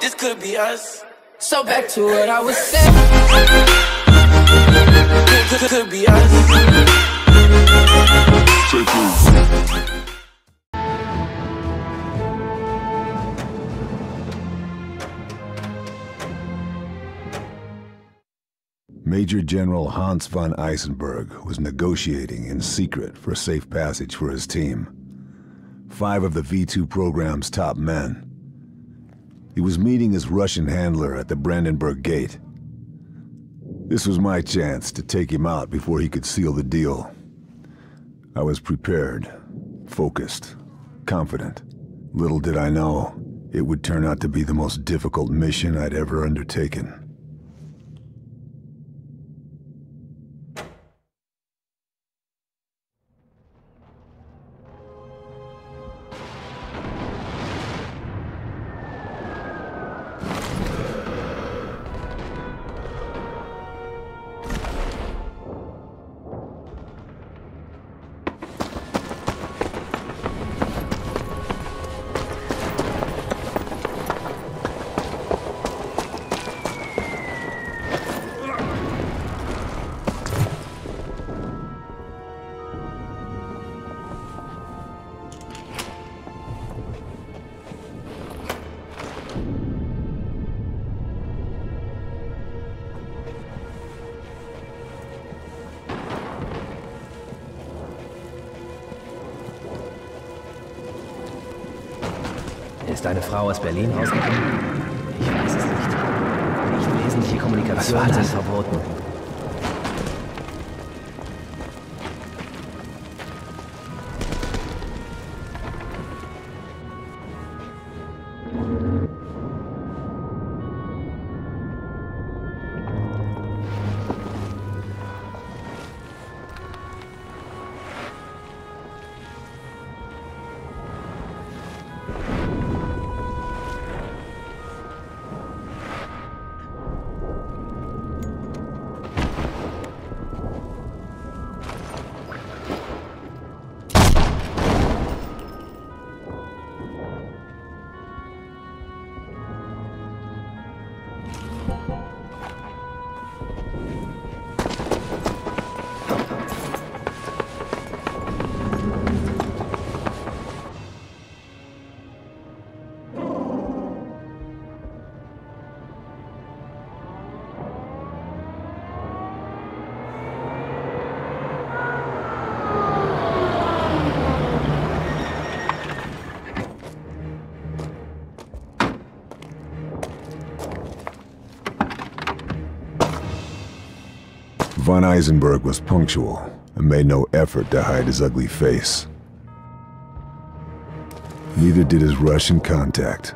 this could be us. So back to what I was saying. Could be us. Major General Hans von Eisenberg was negotiating in secret for safe passage for his team. 5 of the V2 program's top men. He was meeting his Russian handler at the Brandenburg Gate. This was my chance to take him out before he could seal the deal. I was prepared, focused, confident. Little did I know, it would turn out to be the most difficult mission I'd ever undertaken. Ist eine Frau aus Berlin ausgegangen? Ich weiß es nicht. Nicht wesentliche Kommunikationen sind verboten. Von Eisenberg was punctual and made no effort to hide his ugly face. Neither did his Russian contact.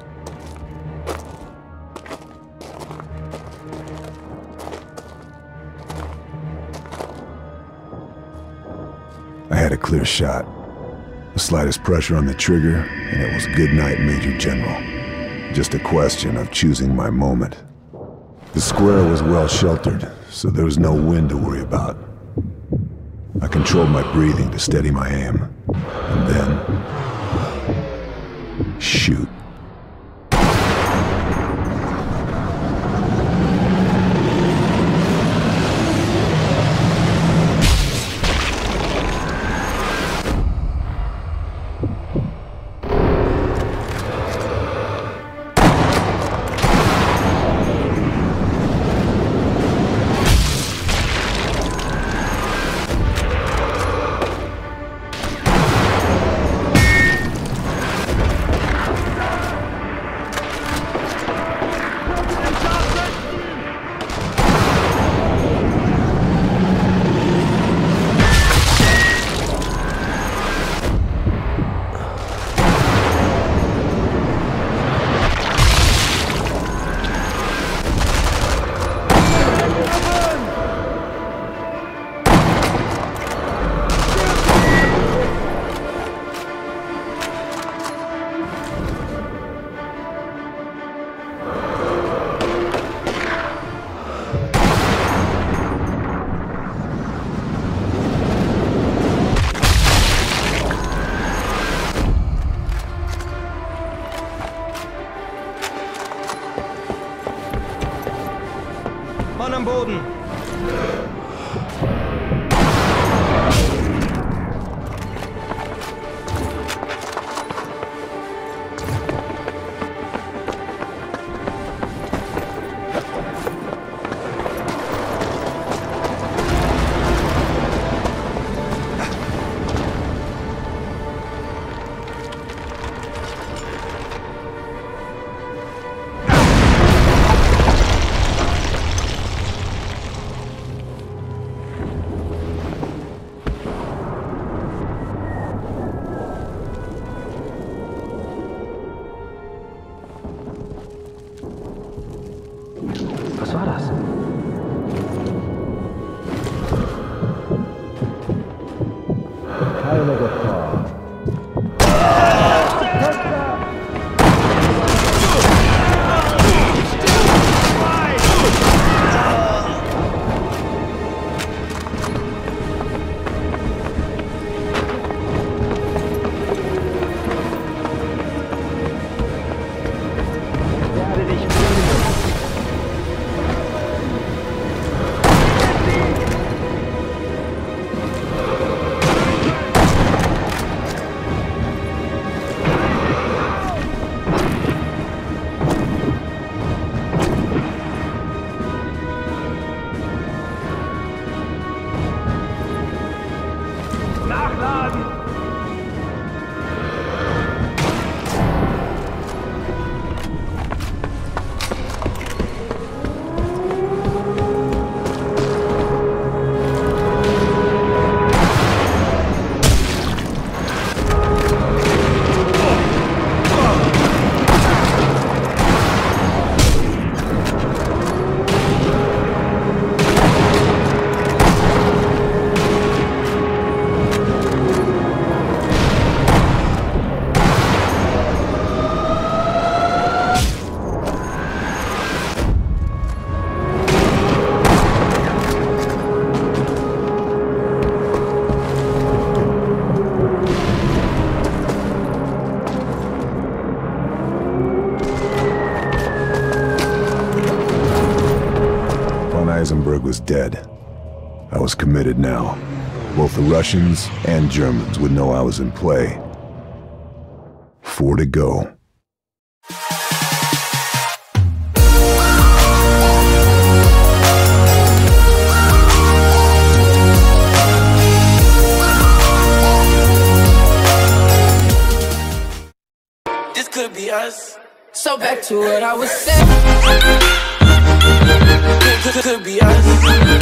I had a clear shot. The slightest pressure on the trigger, and it was good night, Major General. Just a question of choosing my moment. The square was well sheltered, so there was no wind to worry about. I controlled my breathing to steady my aim, and then shoot. Mann am Boden! Was war das? Keine Gefahr. Eisenberg was dead. I was committed now. Both the Russians and Germans would know I was in play. 4 to go. This could be us. So back to what I was saying. Could be us.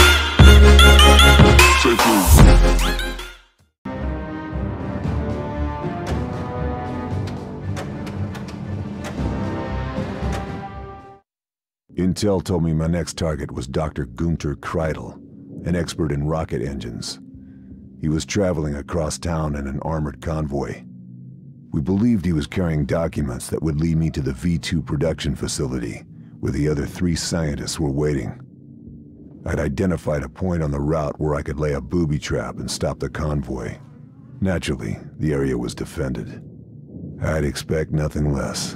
Intel told me my next target was Dr. Gunter Kreidel, an expert in rocket engines. He was traveling across town in an armored convoy. We believed he was carrying documents that would lead me to the V2 production facility, where the other 3 scientists were waiting. I'd identified a point on the route where I could lay a booby trap and stop the convoy. Naturally, the area was defended. I'd expect nothing less.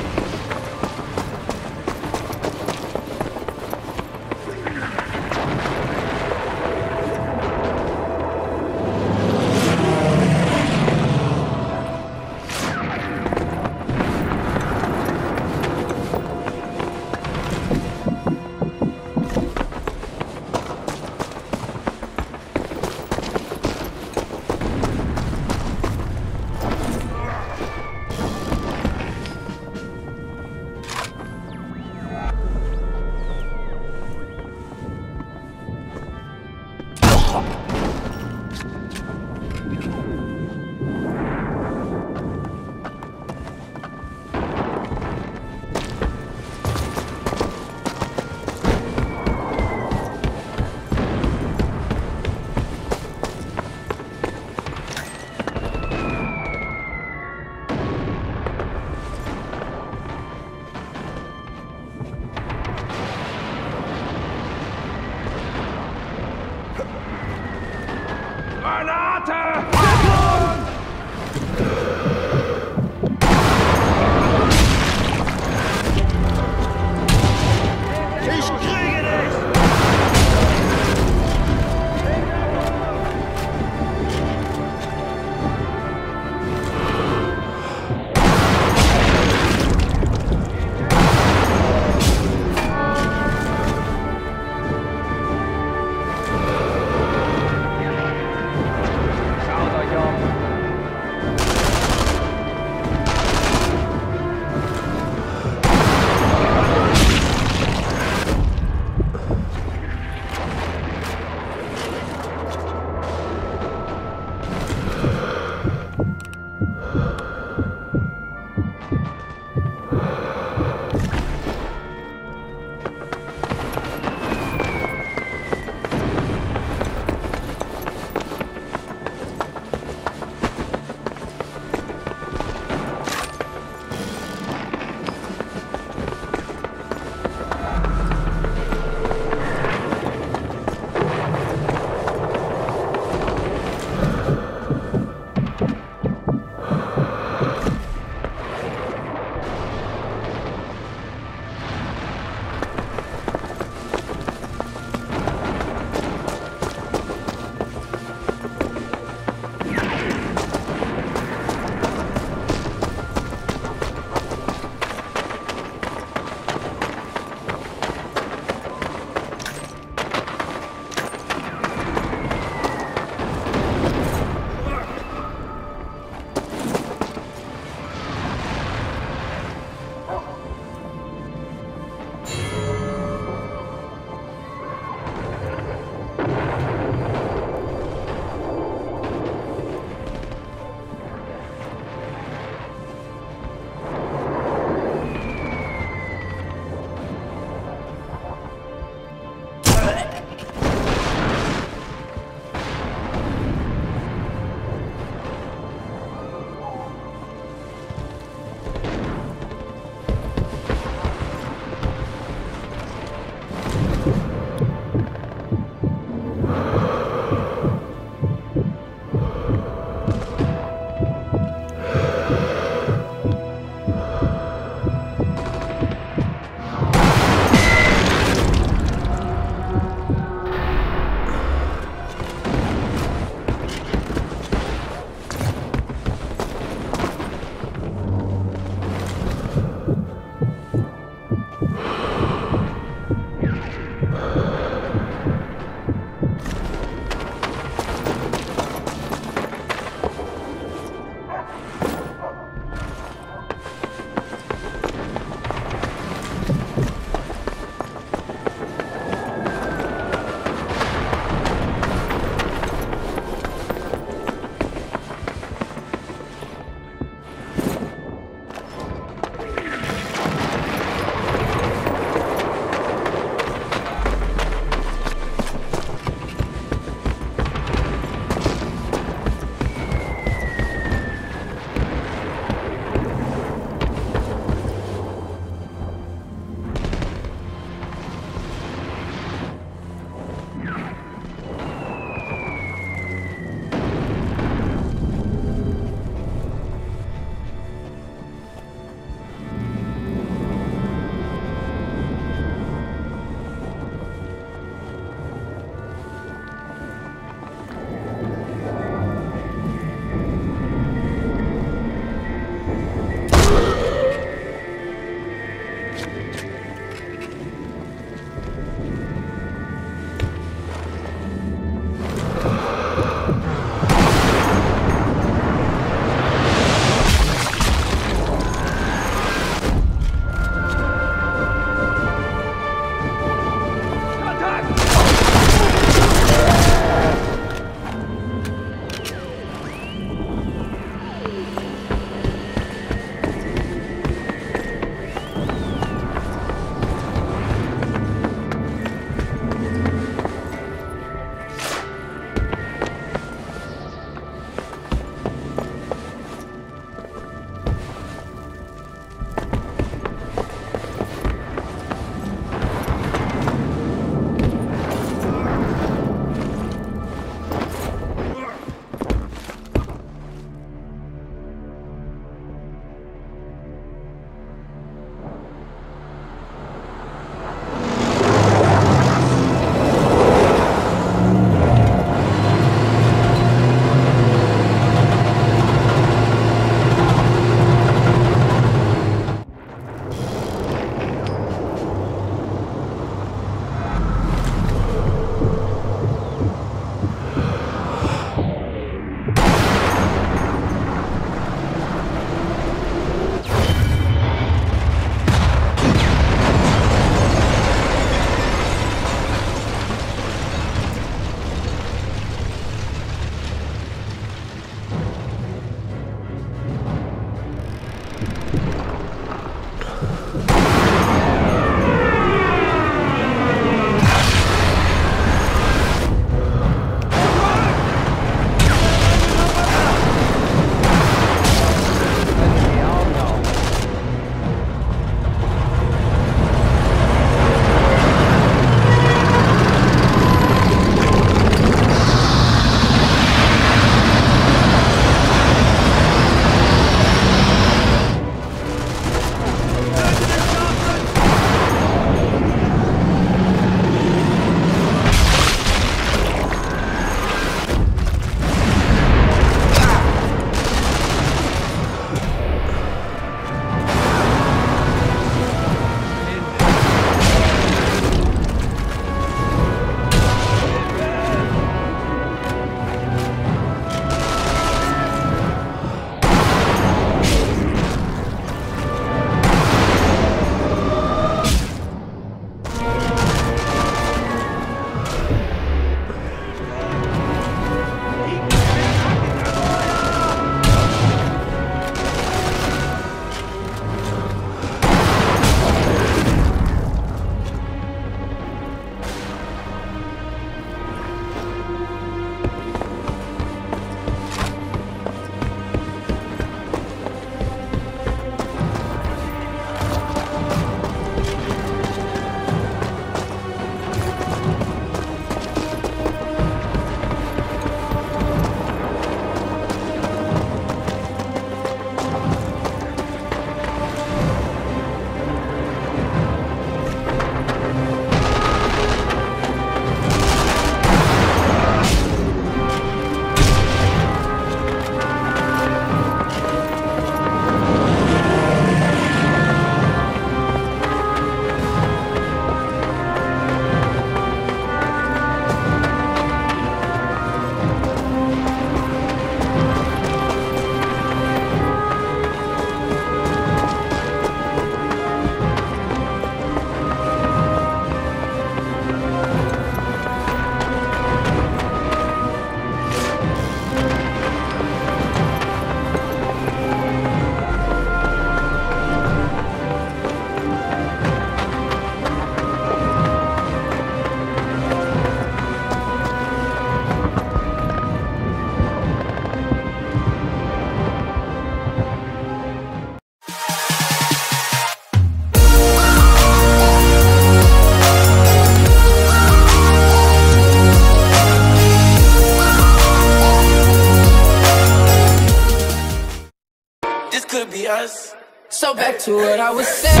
be us. So back to what I was saying.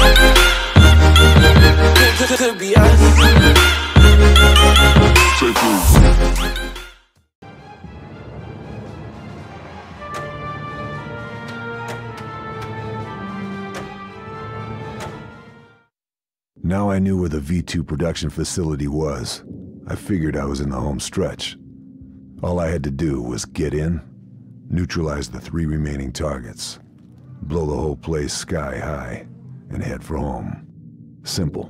Could be us. Now I knew where the V2 production facility was. I figured I was in the home stretch. All I had to do was get in, neutralize the 3 remaining targets, blow the whole place sky high, and head for home. Simple.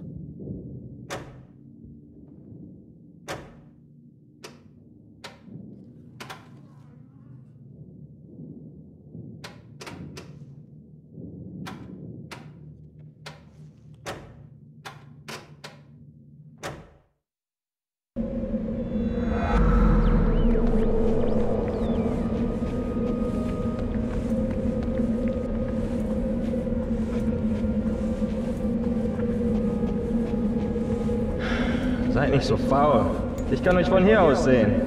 Seid nicht so faul. Ich kann euch von hier aus sehen.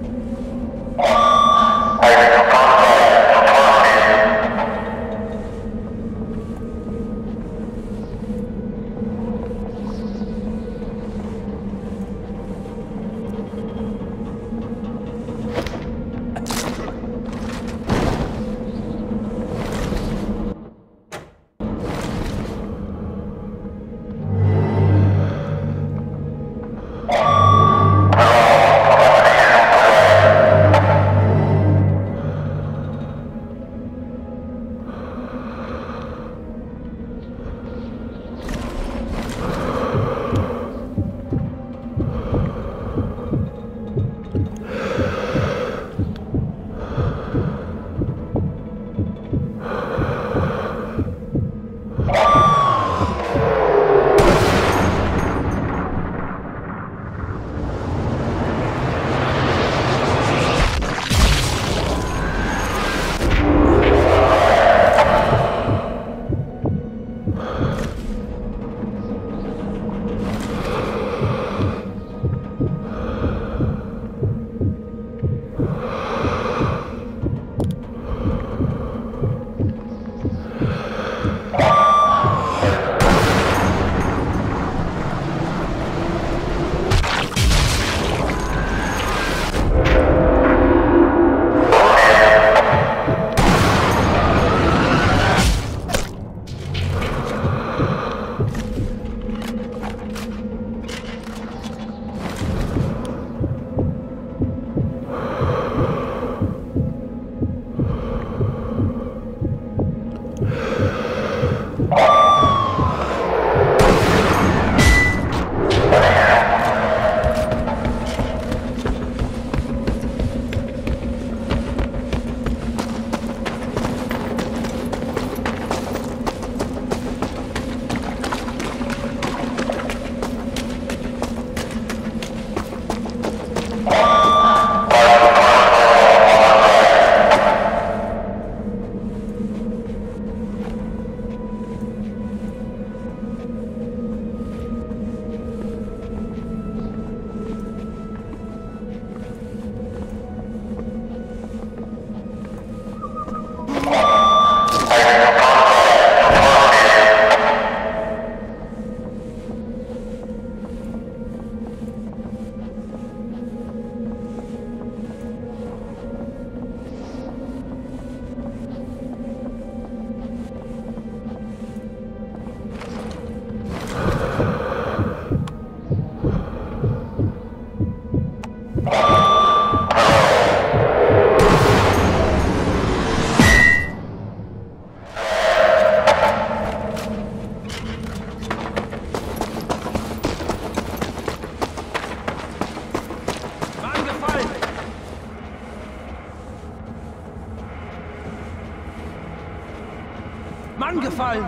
Mann gefallen!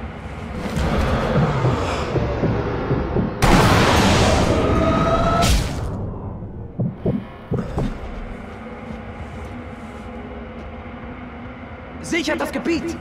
Sichert das Gebiet!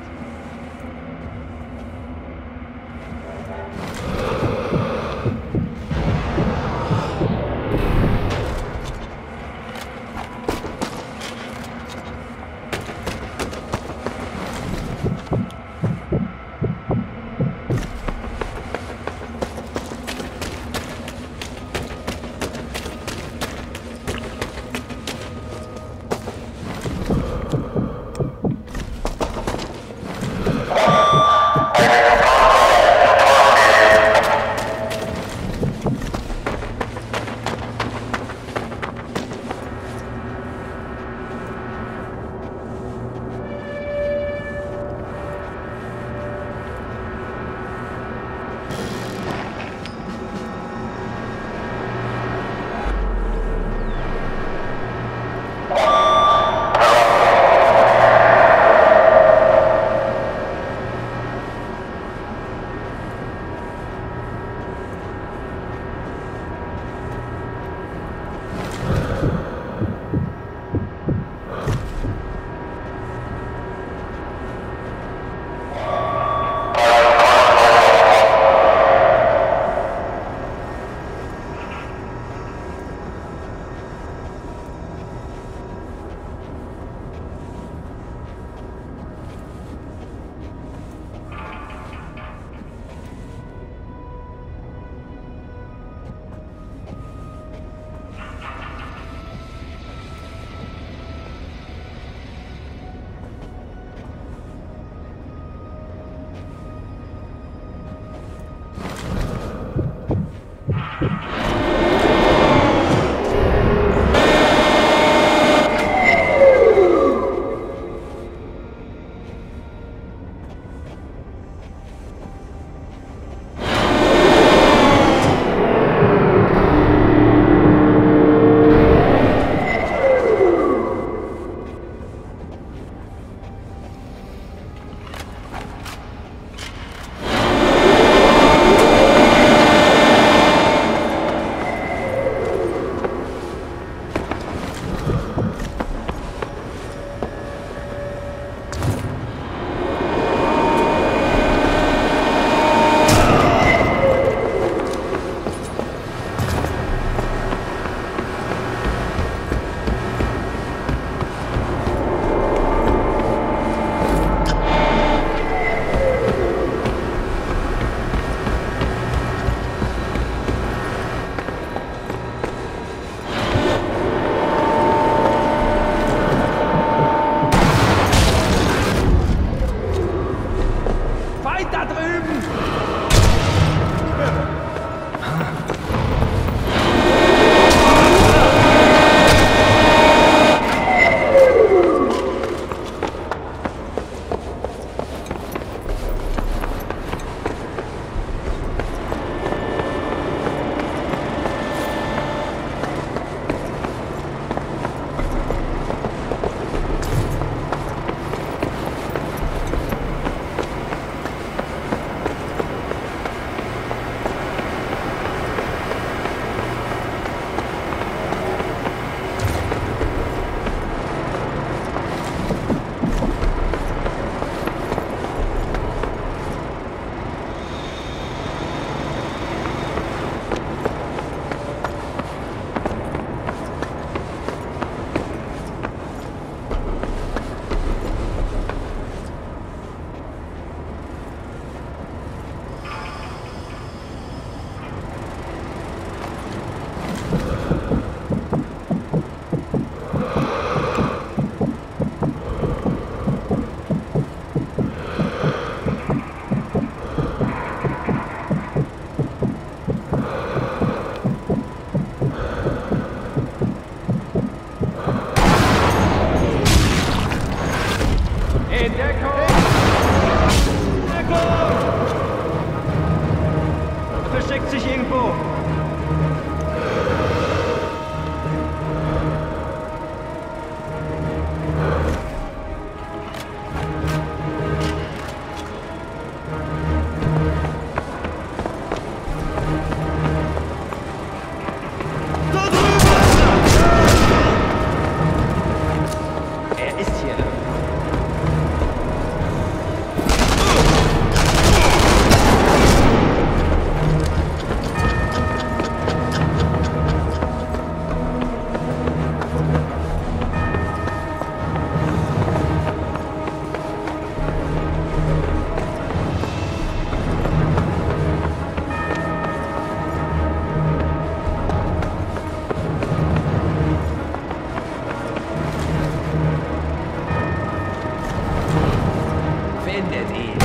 Findet ihn.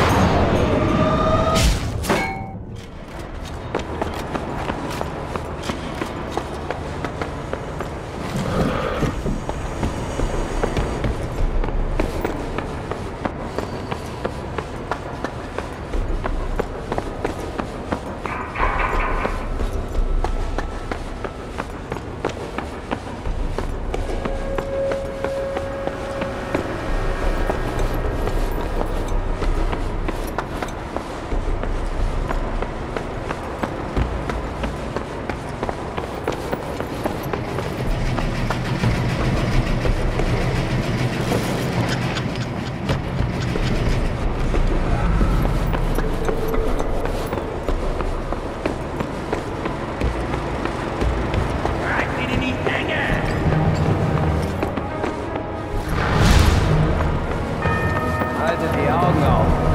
Haltet die Augen auf.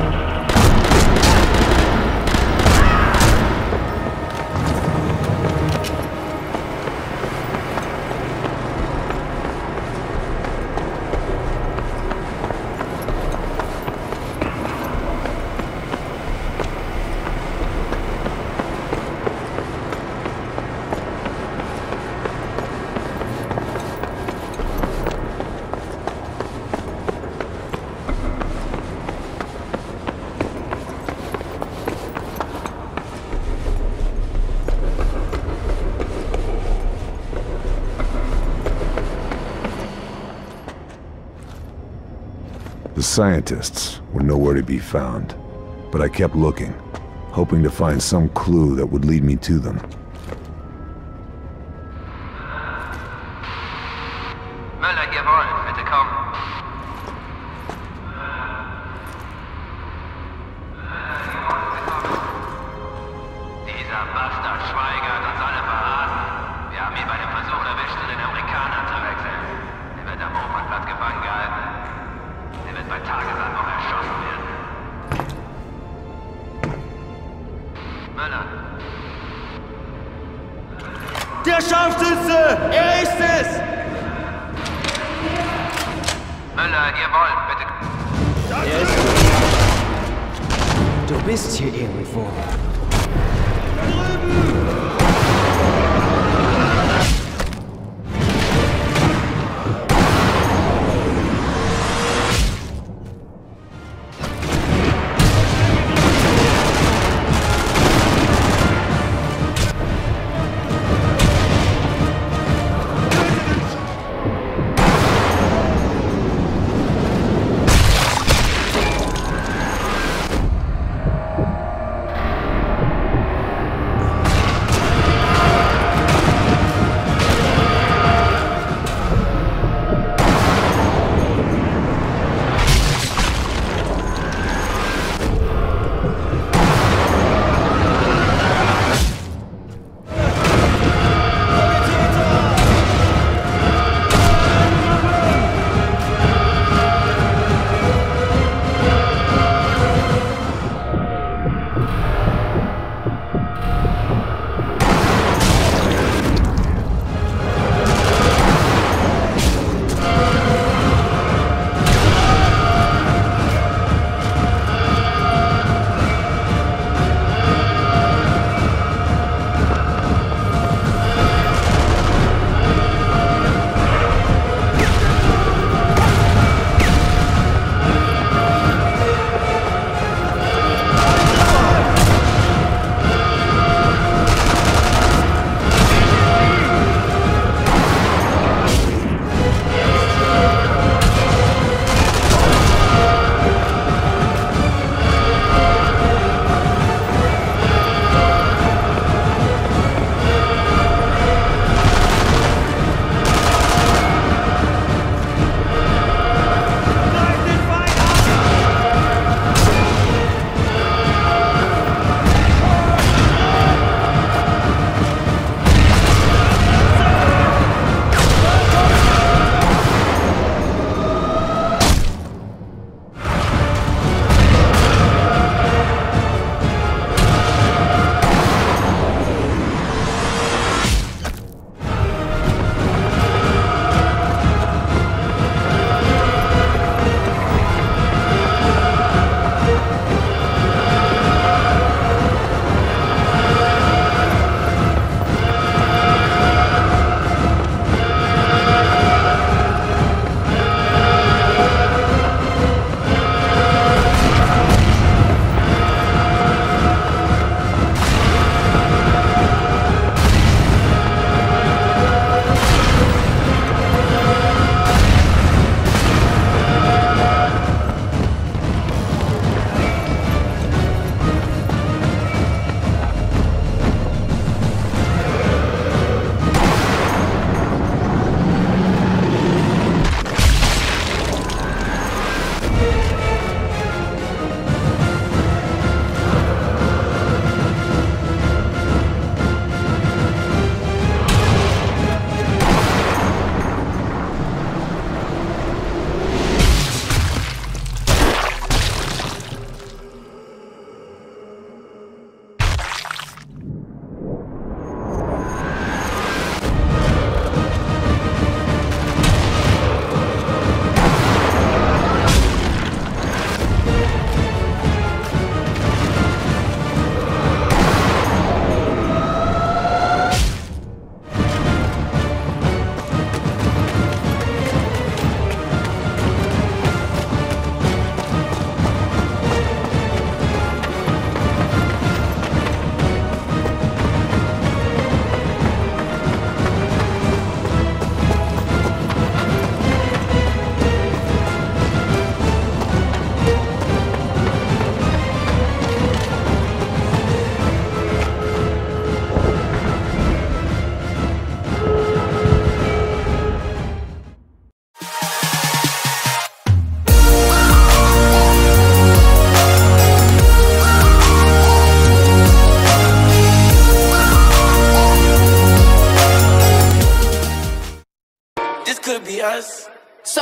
The scientists were nowhere to be found, but I kept looking, hoping to find some clue that would lead me to them. Möller, jawohl, bitte komm. Dieser Bastard Schweiger hat uns alle verraten. Wir haben ihn bei dem Versuch erwischt, zu den Amerikanern zu wechseln. Er wird am Opernplatz gefangen gehalten. Er wird bei Tagesanbruch erschossen werden. Möller. Der Scharfschütze! Er ist es! Möller, jawohl, bitte. Er ist... Du bist hier irgendwo.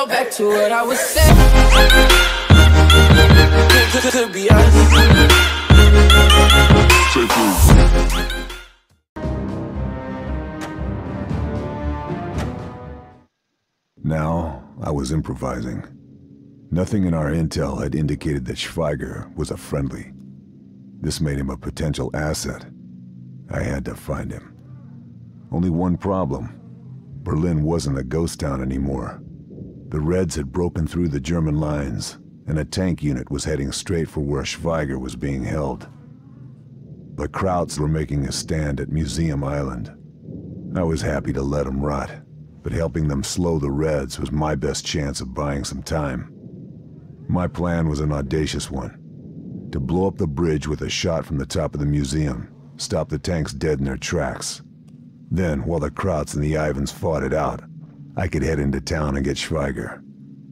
So back to what I was saying. Could be us. Now, I was improvising. Nothing in our intel had indicated that Schweiger was a friendly. This made him a potential asset. I had to find him. Only one problem. Berlin wasn't a ghost town anymore. The Reds had broken through the German lines, and a tank unit was heading straight for where Schweiger was being held. The Krauts were making a stand at Museum Island. I was happy to let them rot, but helping them slow the Reds was my best chance of buying some time. My plan was an audacious one. To blow up the bridge with a shot from the top of the museum, stop the tanks dead in their tracks. Then, while the Krauts and the Ivans fought it out, I could head into town and get Schweiger.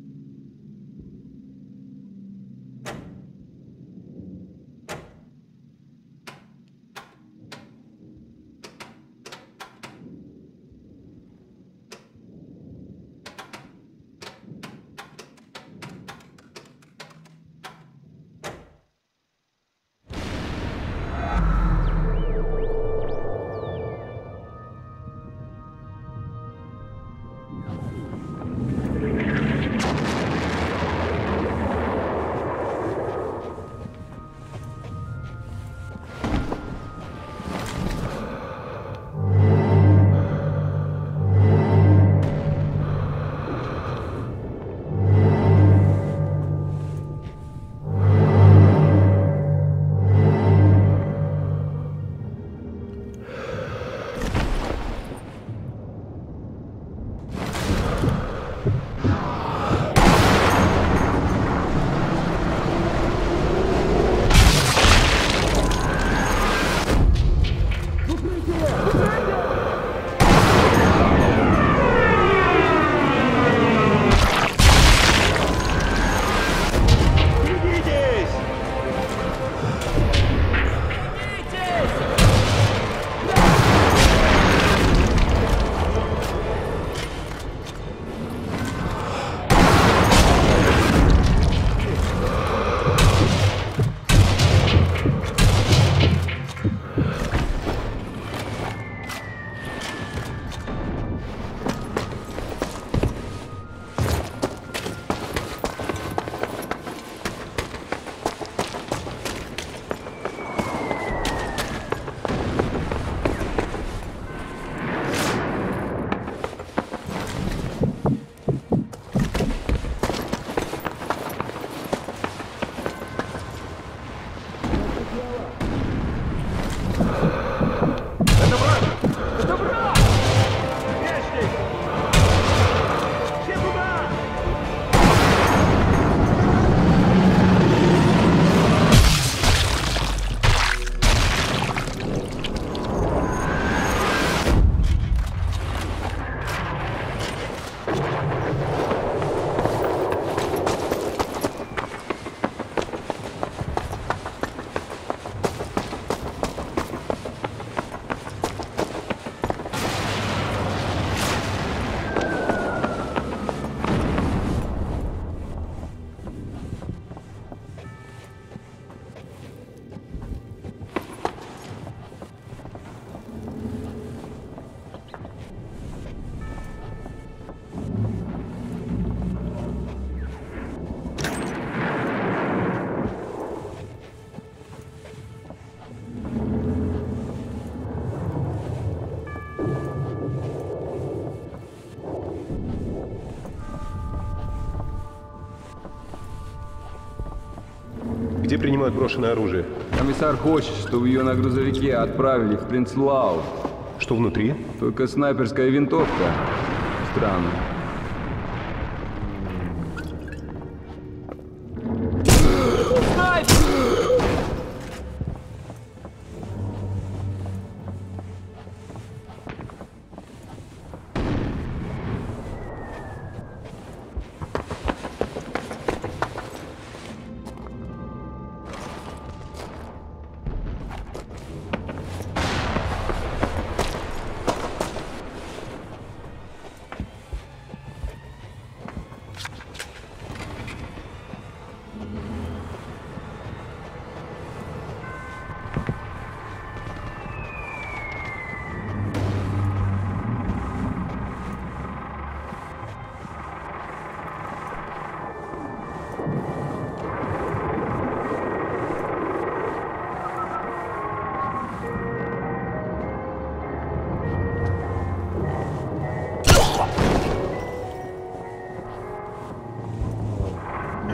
Где принимают брошенное оружие? Комиссар хочет, чтобы ее на грузовике отправили в Принцлау. Что внутри? Только снайперская винтовка. Странно.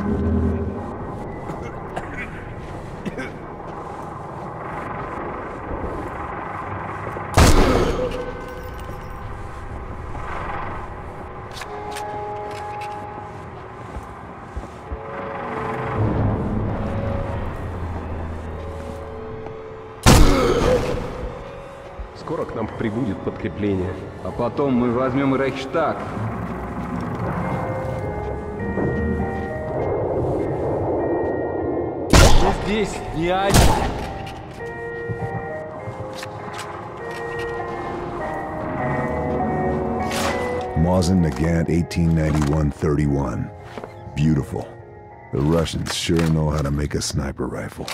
Скоро к нам прибудет подкрепление. А потом мы возьмем Рейхстаг. Я здесь не один. Mosin Nagant 1891-31. Beautiful. The Russians sure know how to make a sniper rifle.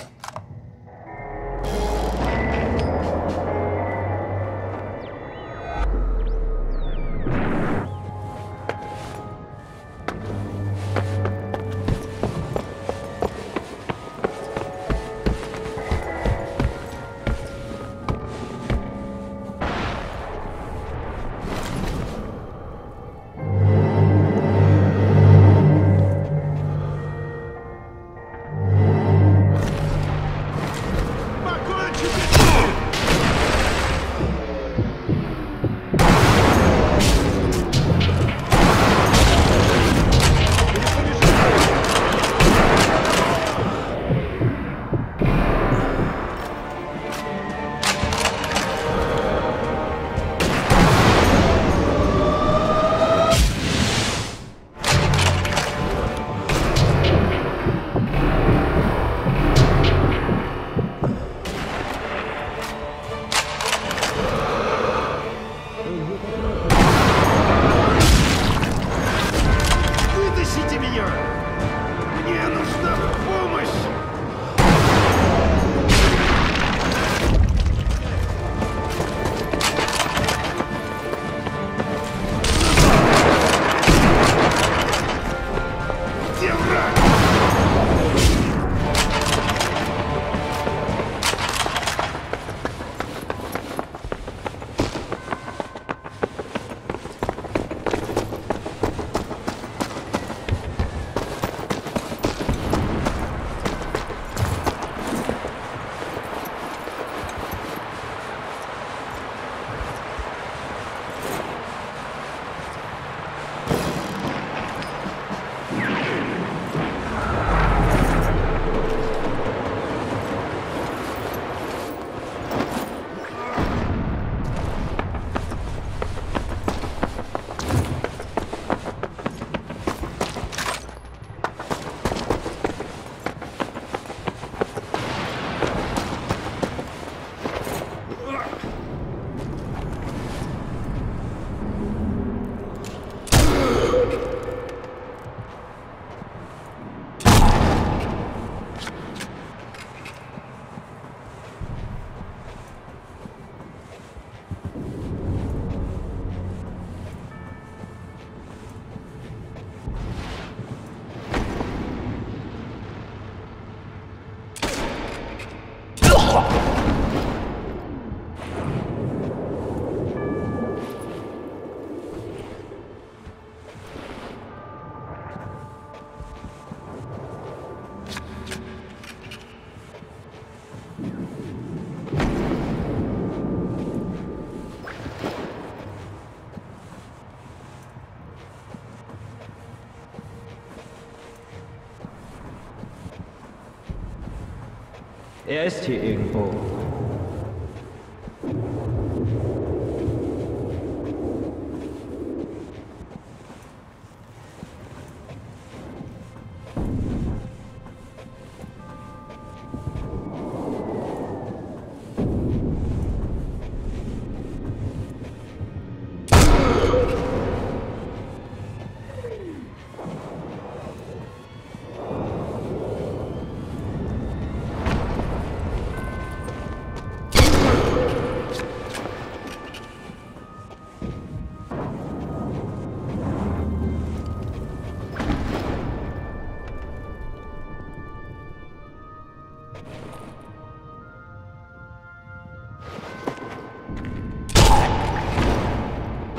Er ist hier irgendwo.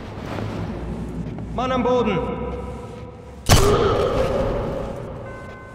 Mann am Boden!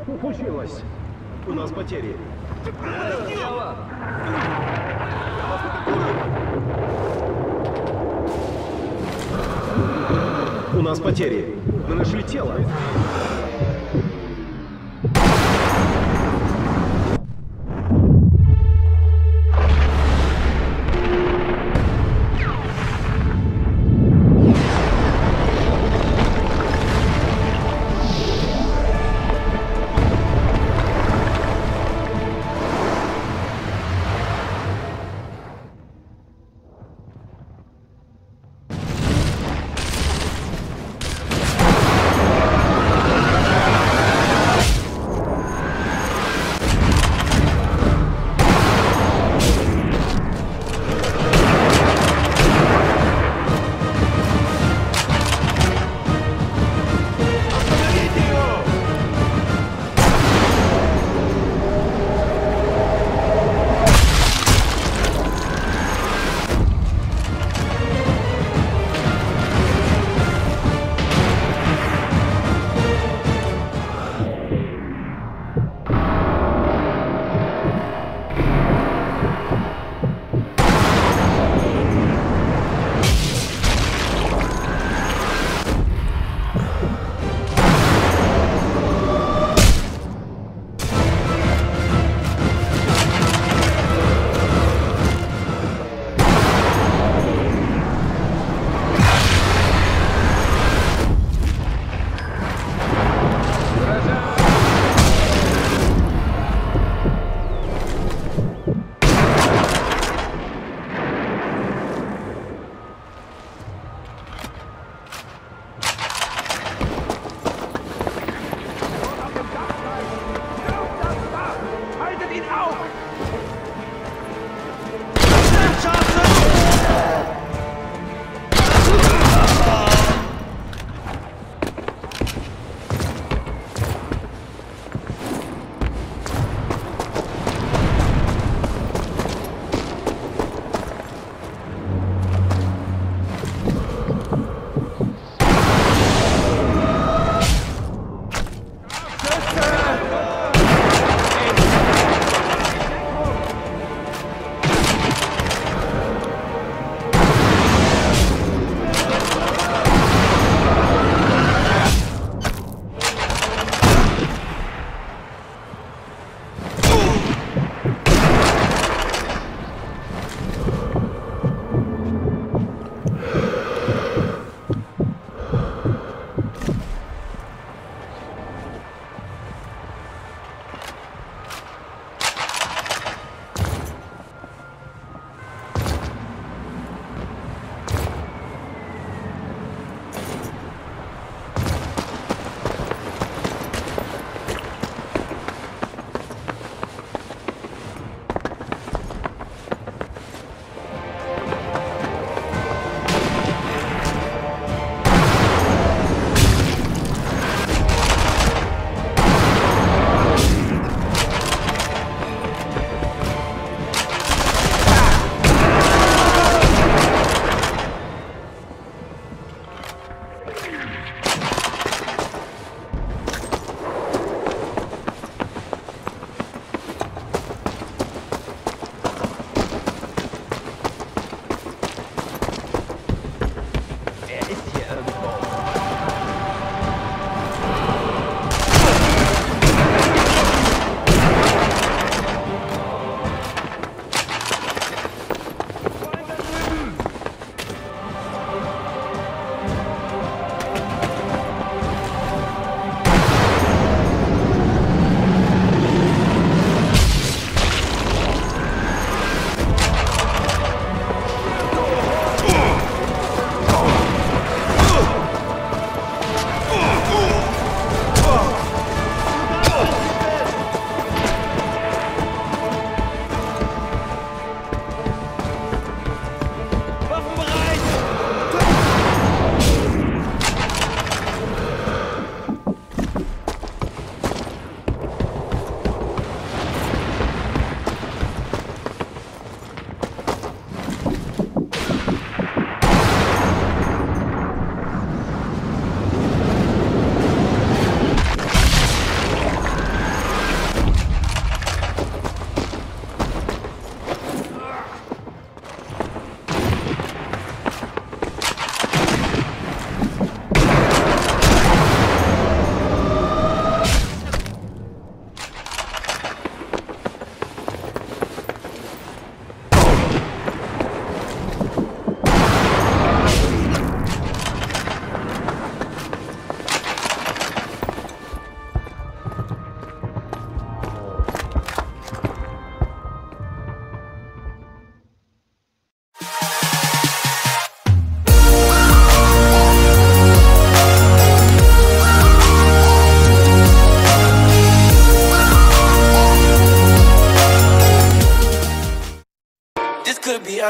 Случилось. У нас потери. У нас потери. Мы нашли тело.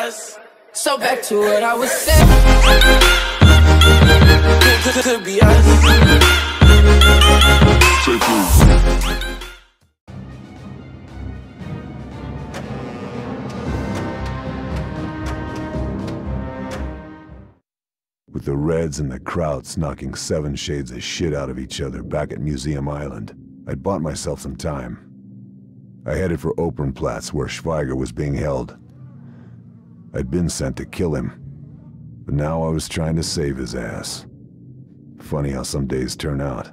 us. So back to what I was saying. Could be us. With the Reds and the Krauts knocking 7 shades of shit out of each other back at Museum Island, I'd bought myself some time. I headed for Opernplatz, where Schweiger was being held. I'd been sent to kill him, but now I was trying to save his ass. Funny how some days turn out.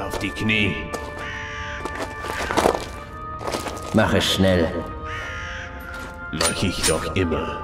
Auf die Knie. Mach es schnell. Mach ich doch immer.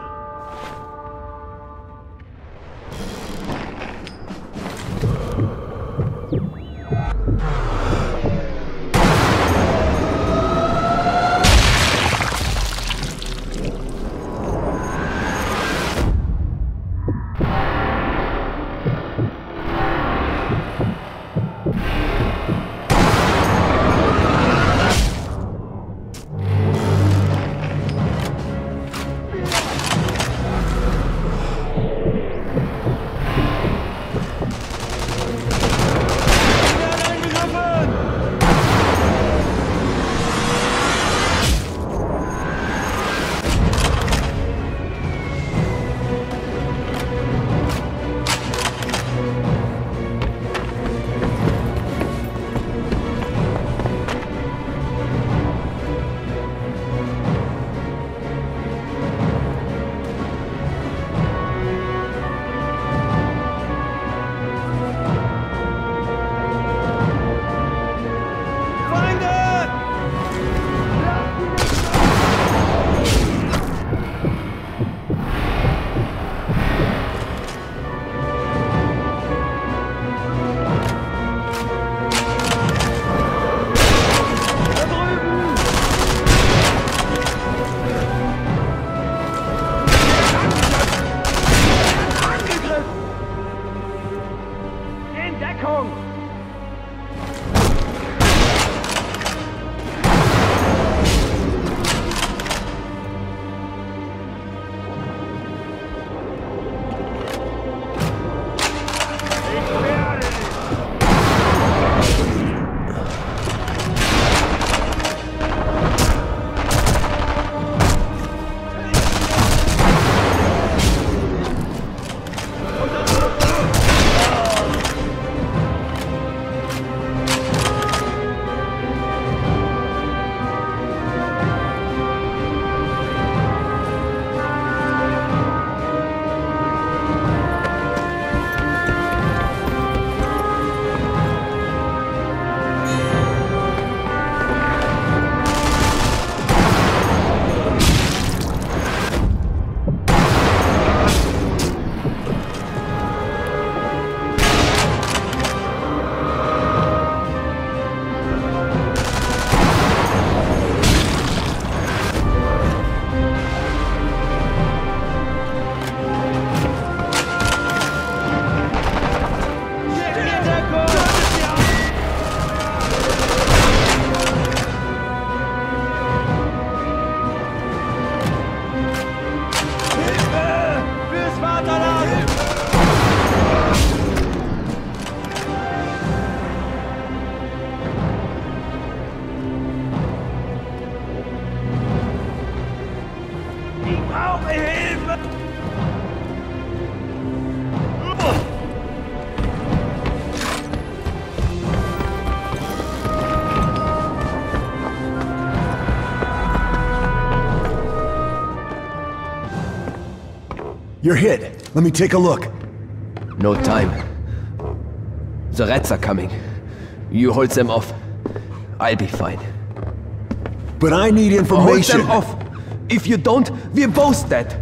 You're hit. Let me take a look. No time. The rats are coming. You hold them off. I'll be fine. But I need Hold information. them off! If you don't, we're both dead!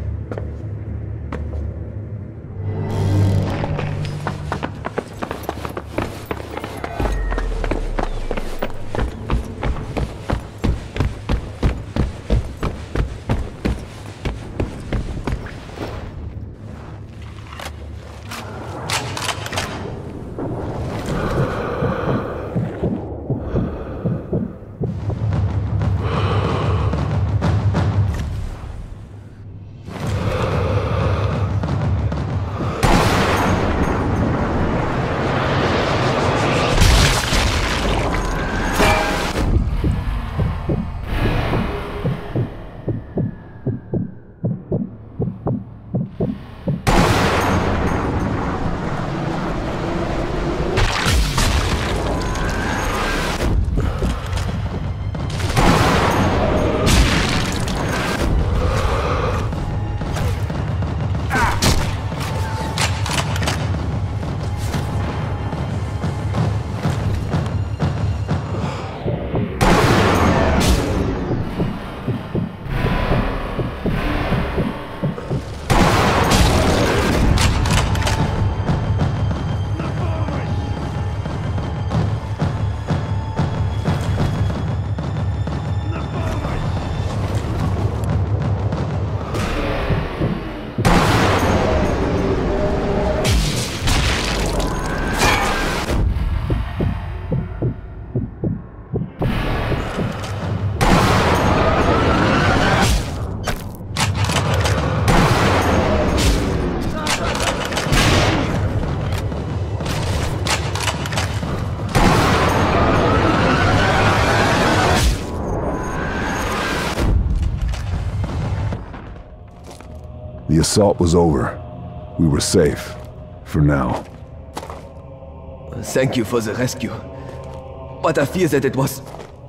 assault was over. We were safe. For now. Thank you for the rescue. But I fear that it was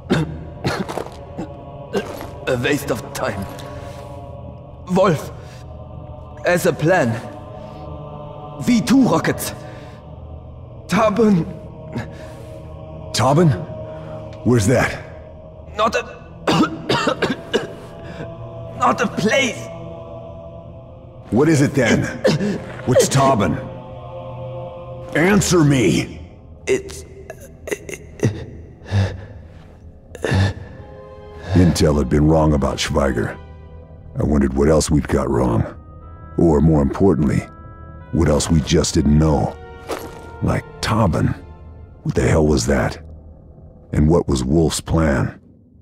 a waste of time. Wolf, as a plan, V2 rockets. Tarbin. Tarbin? Where's that? Not a... not a place. What is it then? What's Tarbin? Answer me! It's... Intel had been wrong about Schweiger. I wondered what else we'd got wrong. Or, more importantly, what else we just didn't know. Like Tarbin. What the hell was that? And what was Wolf's plan?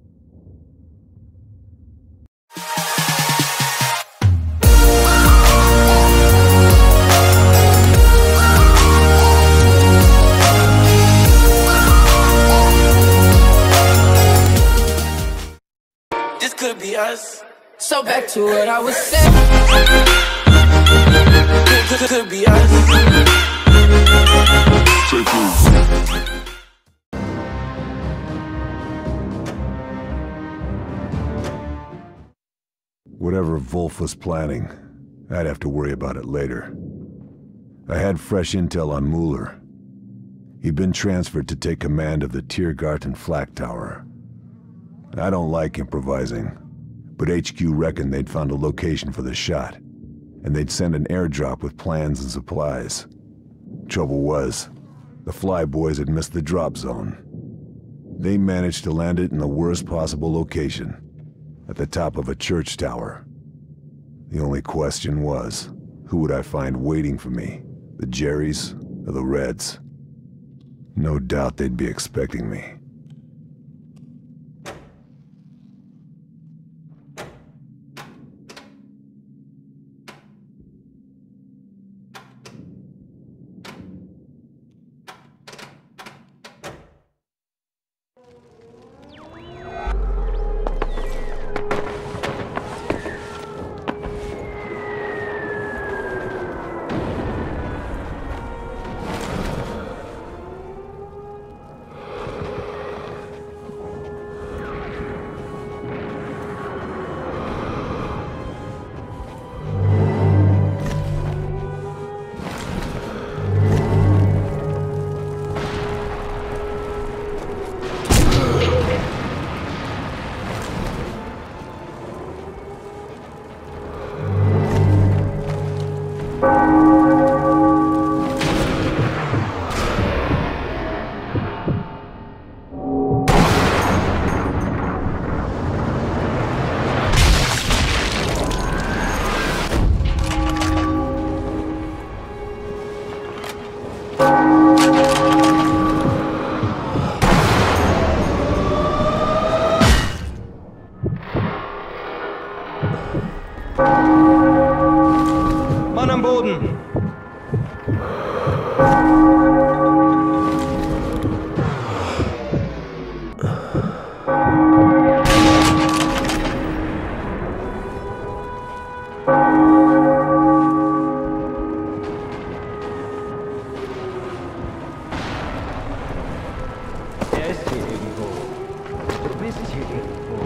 This could be us. So back to what I was saying. Could be us. Whatever Wolf was planning, I'd have to worry about it later. I had fresh intel on Mueller. He'd been transferred to take command of the Tiergarten Flak Tower. I don't like improvising, but HQ reckoned they'd found a location for the shot, and they'd send an airdrop with plans and supplies. Trouble was, the Flyboys had missed the drop zone. They managed to land it in the worst possible location, at the top of a church tower. The only question was, who would I find waiting for me? The Jerrys or the Reds? No doubt they'd be expecting me. Mann am Boden! Er ist hier irgendwo. Du bist hier irgendwo.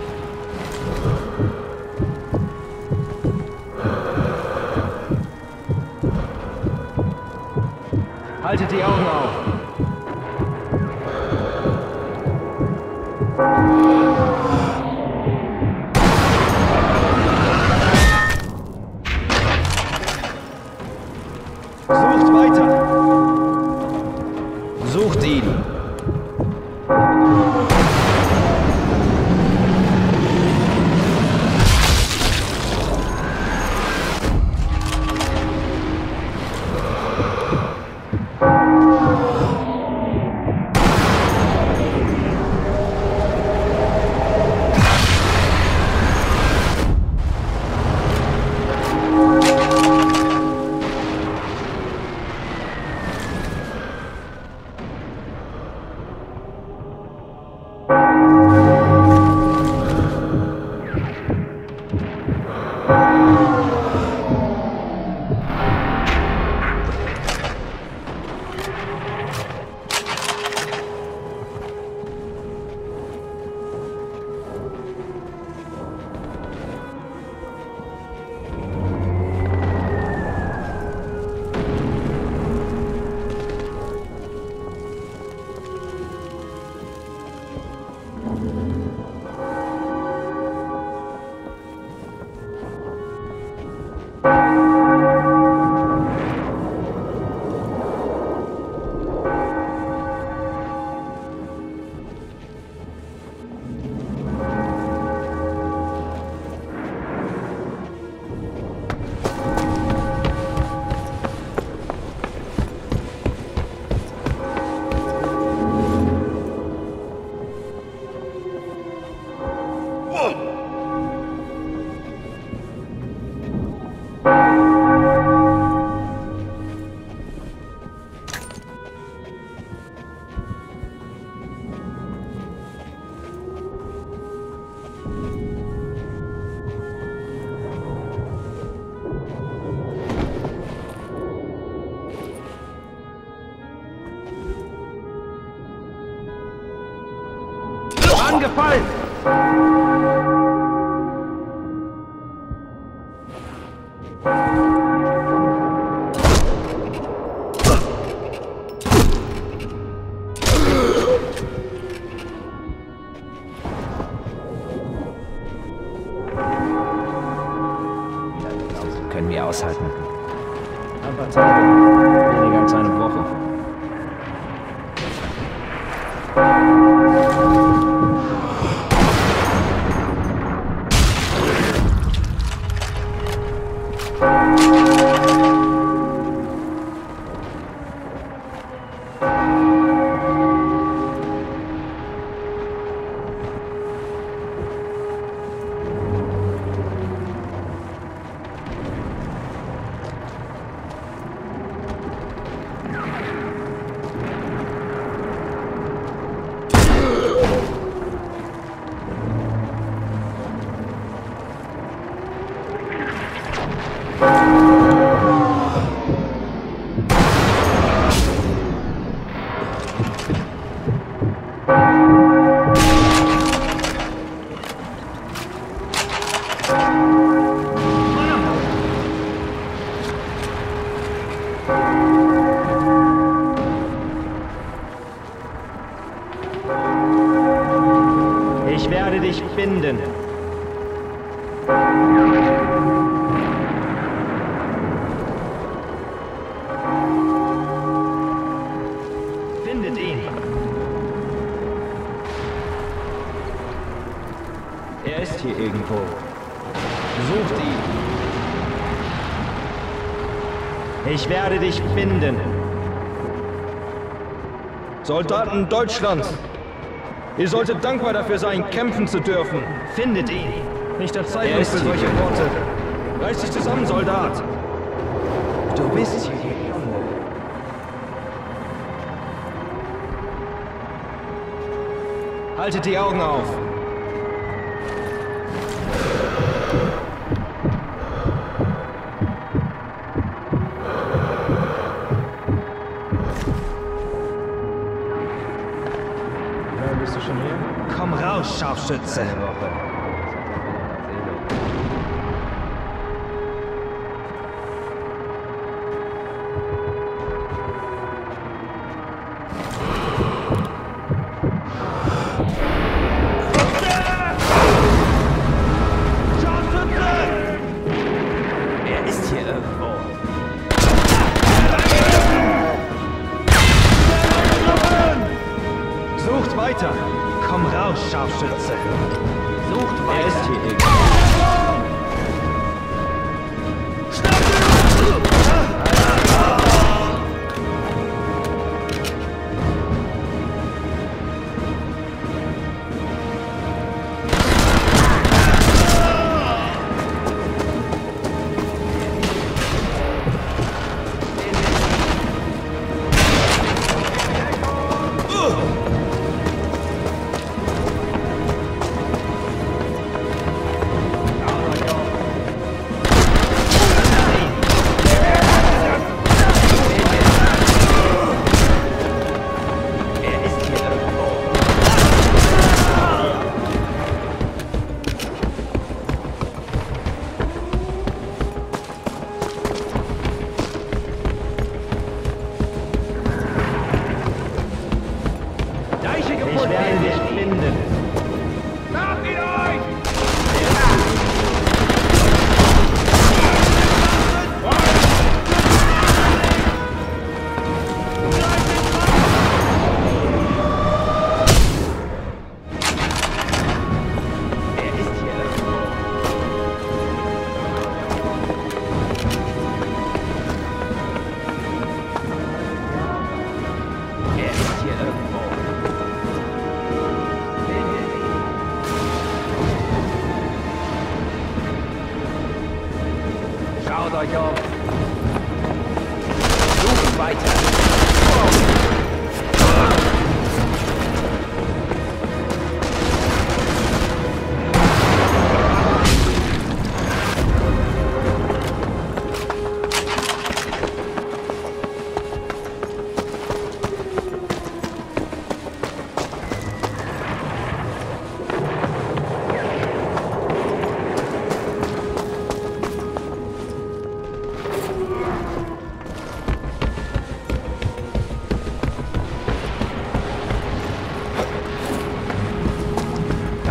Haltet die Augen auf! Sucht weiter! Sucht ihn! Gefallen! Können wir aushalten. Ein paar Tage, weniger als eine Woche. Ich werde dich binden. Findet ihn. Er ist hier irgendwo. Sucht ihn. Ich werde dich binden. Soldaten Deutschlands! Ihr solltet dankbar dafür sein, kämpfen zu dürfen. Findet ihn. Nicht der Zeitpunkt für solche Worte. Reiß dich zusammen, Soldat! Du bist hier. Haltet die Augen auf! Bist du schon hier? Komm raus, Scharfschütze. Eine Woche. Er ist hier irgendwo. Sucht weiter. Komm raus, Scharfschütze. Sucht weiter. Er ist hier irgendwo.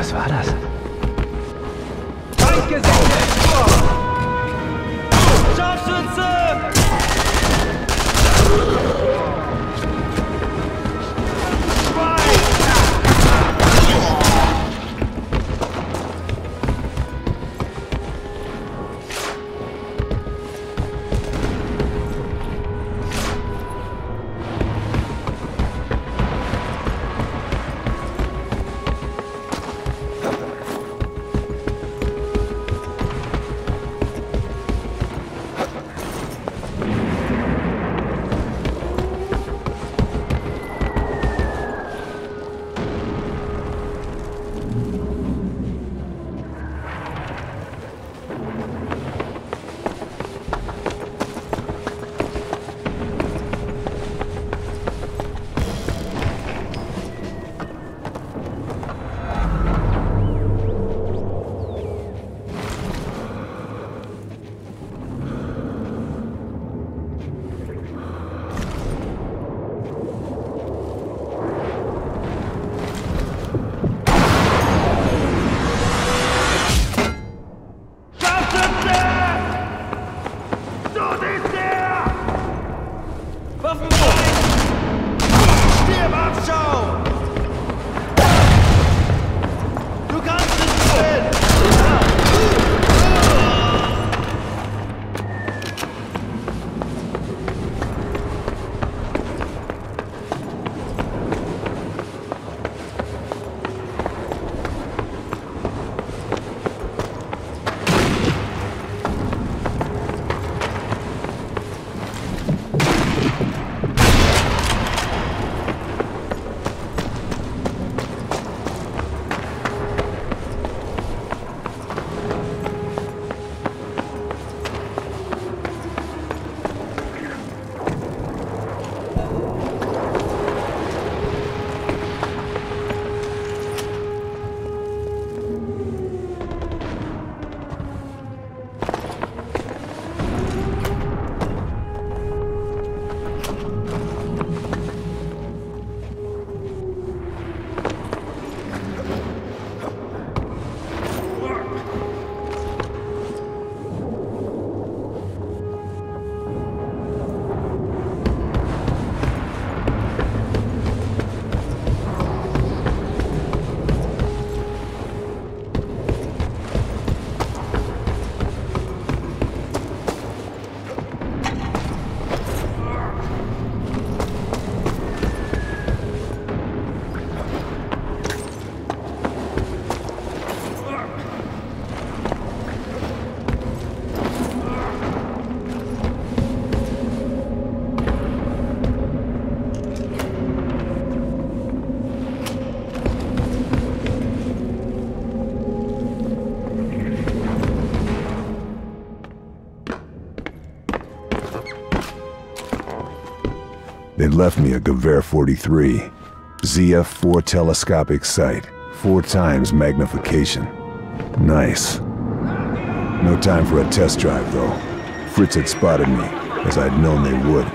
Was war das? Scharfschütze! They'd left me a Gewehr 43, ZF-4 telescopic sight, 4 times magnification. Nice. No time for a test drive, though. Fritz had spotted me, as I'd known they would.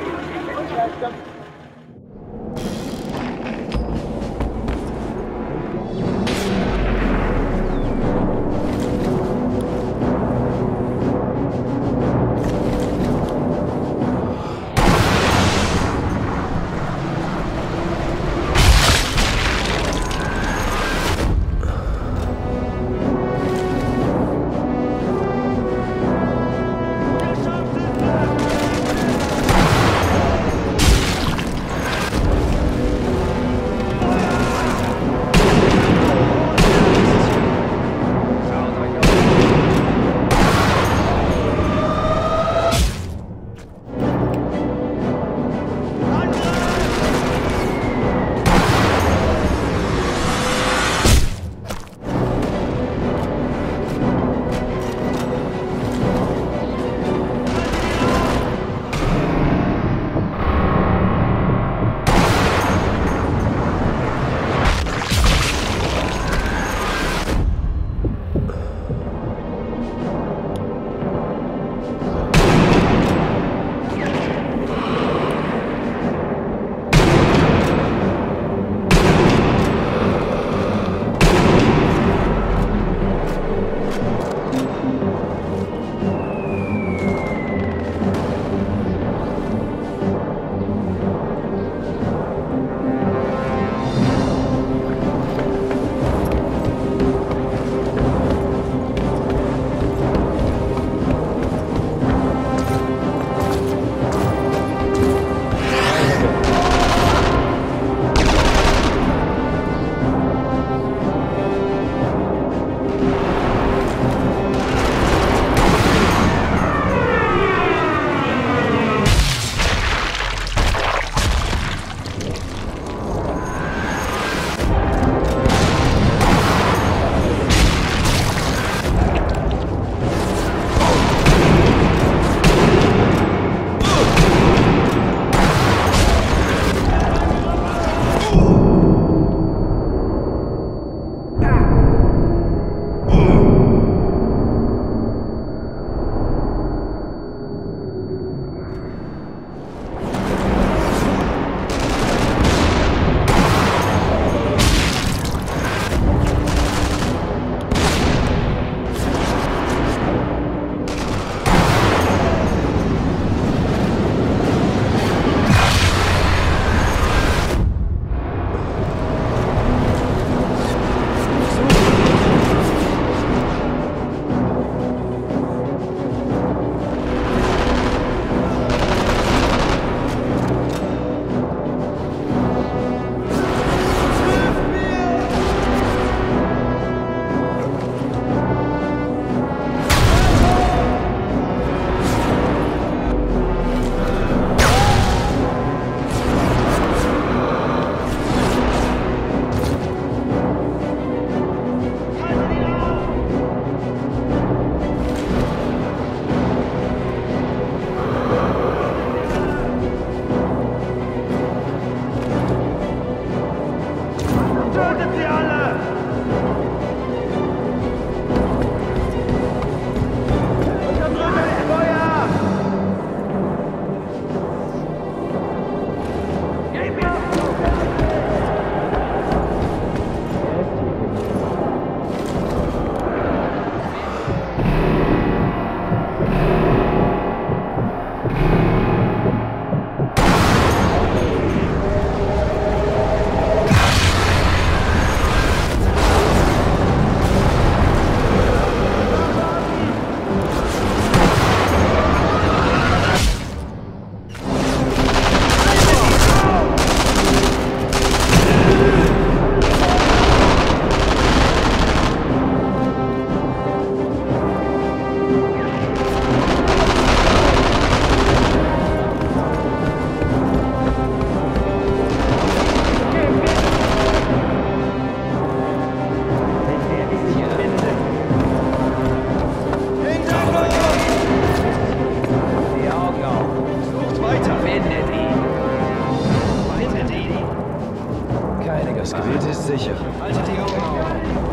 Ziel ist sicher. Haltet die Augen auf.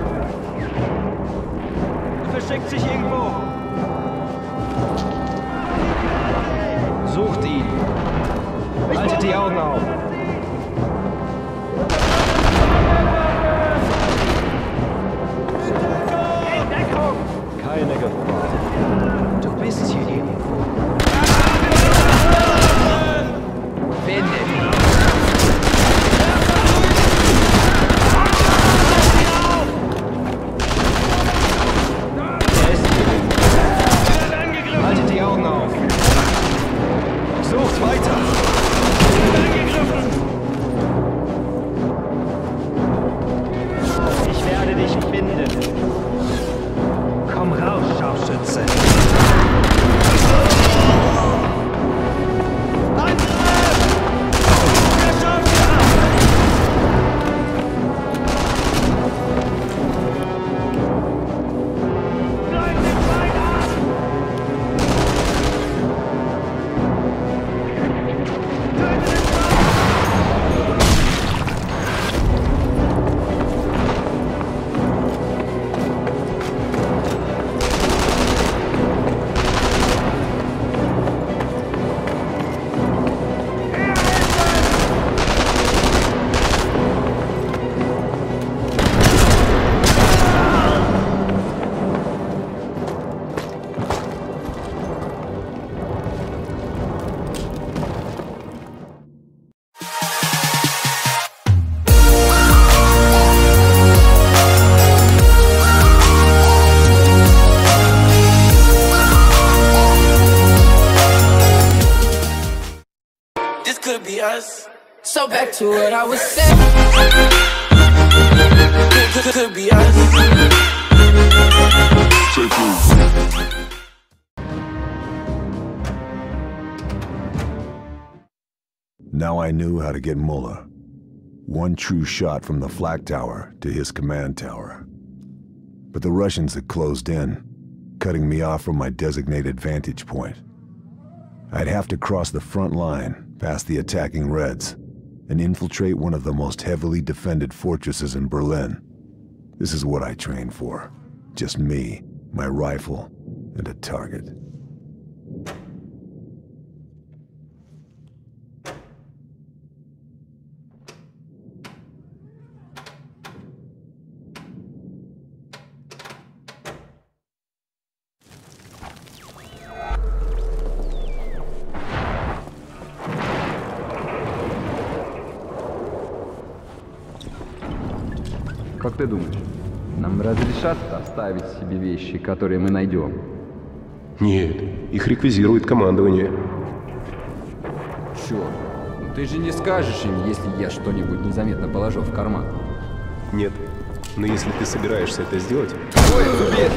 Er versteckt sich irgendwo. Sucht ihn. Haltet die Augen auf. Keine Gefahr. Du bist hier irgendwo. Finde ihn. Er ist hier. Haltet die Augen auf. Sucht weiter. Ich werde dich finden. Komm raus, Scharfschütze. Could be us. So back to what I was saying. Could be us. Now I knew how to get Mullah. One true shot from the flak tower to his command tower. But the Russians had closed in, cutting me off from my designated vantage point. I'd have to cross the front line, past the attacking Reds, and infiltrate one of the most heavily defended fortresses in Berlin. This is what I trained for. Just me, my rifle, and a target. Как ты думаешь, нам разрешат оставить себе вещи, которые мы найдем? Нет, их реквизирует командование. Черт, ну ты же не скажешь им, если я что-нибудь незаметно положу в карман. Нет, но если ты собираешься это сделать... Ой, убей!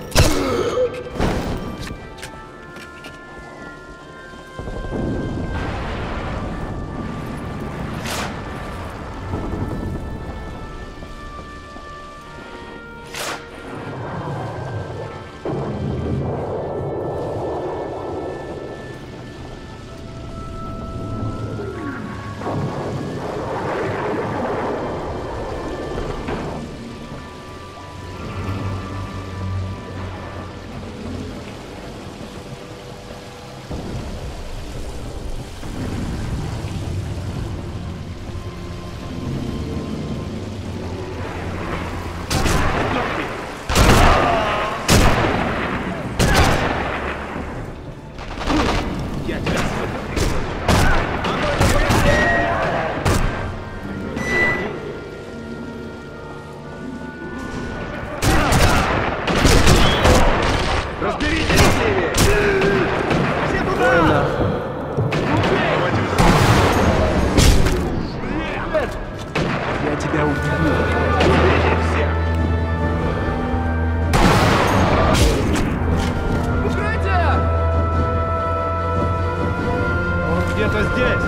Где-то здесь!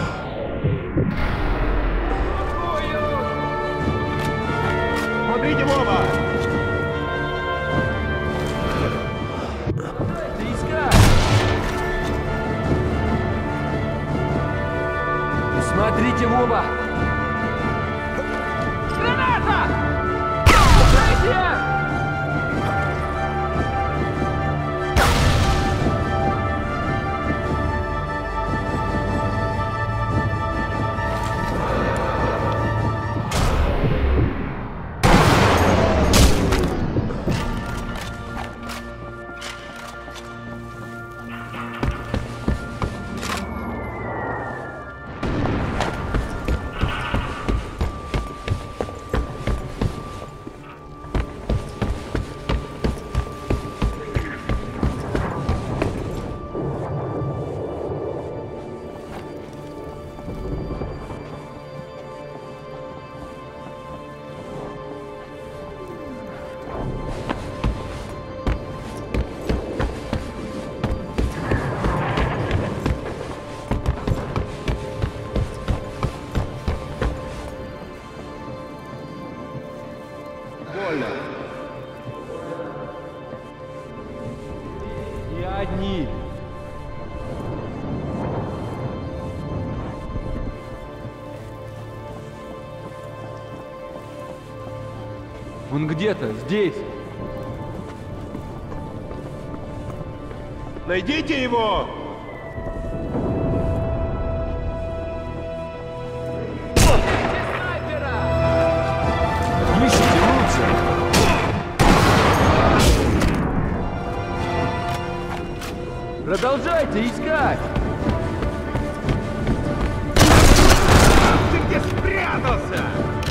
Смотрите в оба! Смотрите в оба! Не одни. Он где-то здесь. Найдите его! Ищите лучше. Продолжайте искать. Ты где спрятался?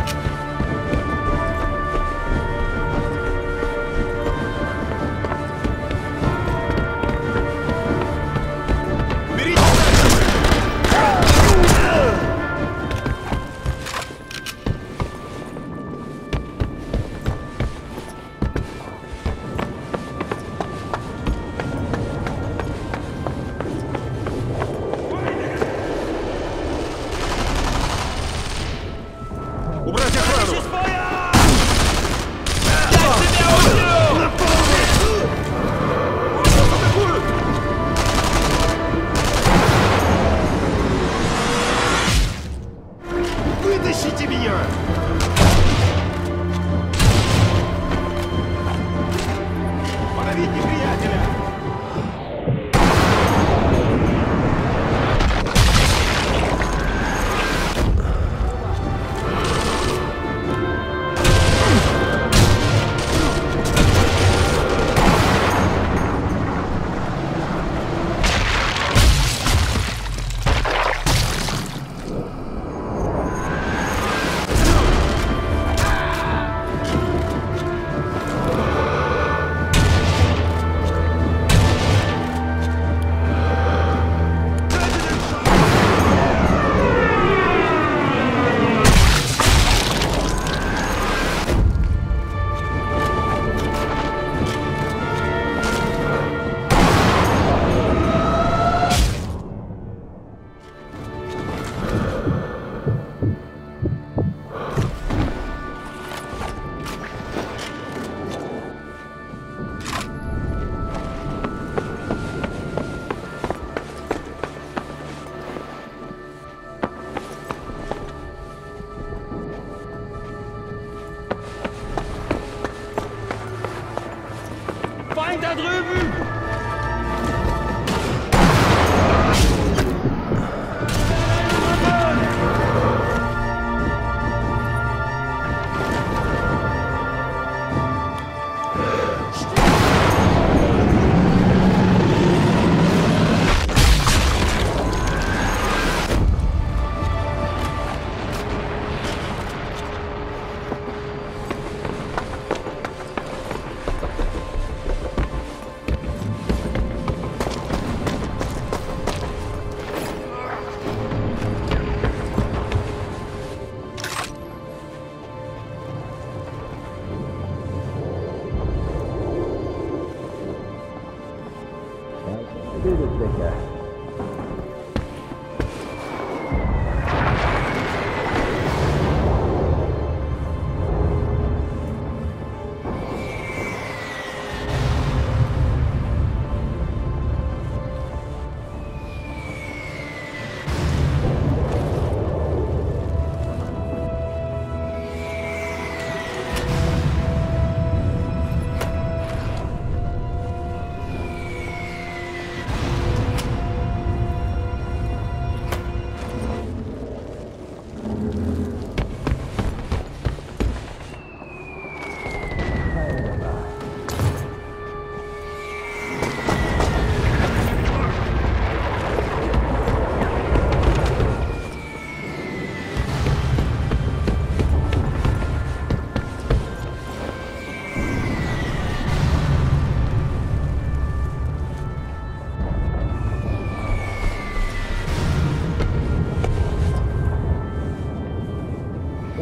Убрать охрану! Вытащите меня! Подавить неприятеля!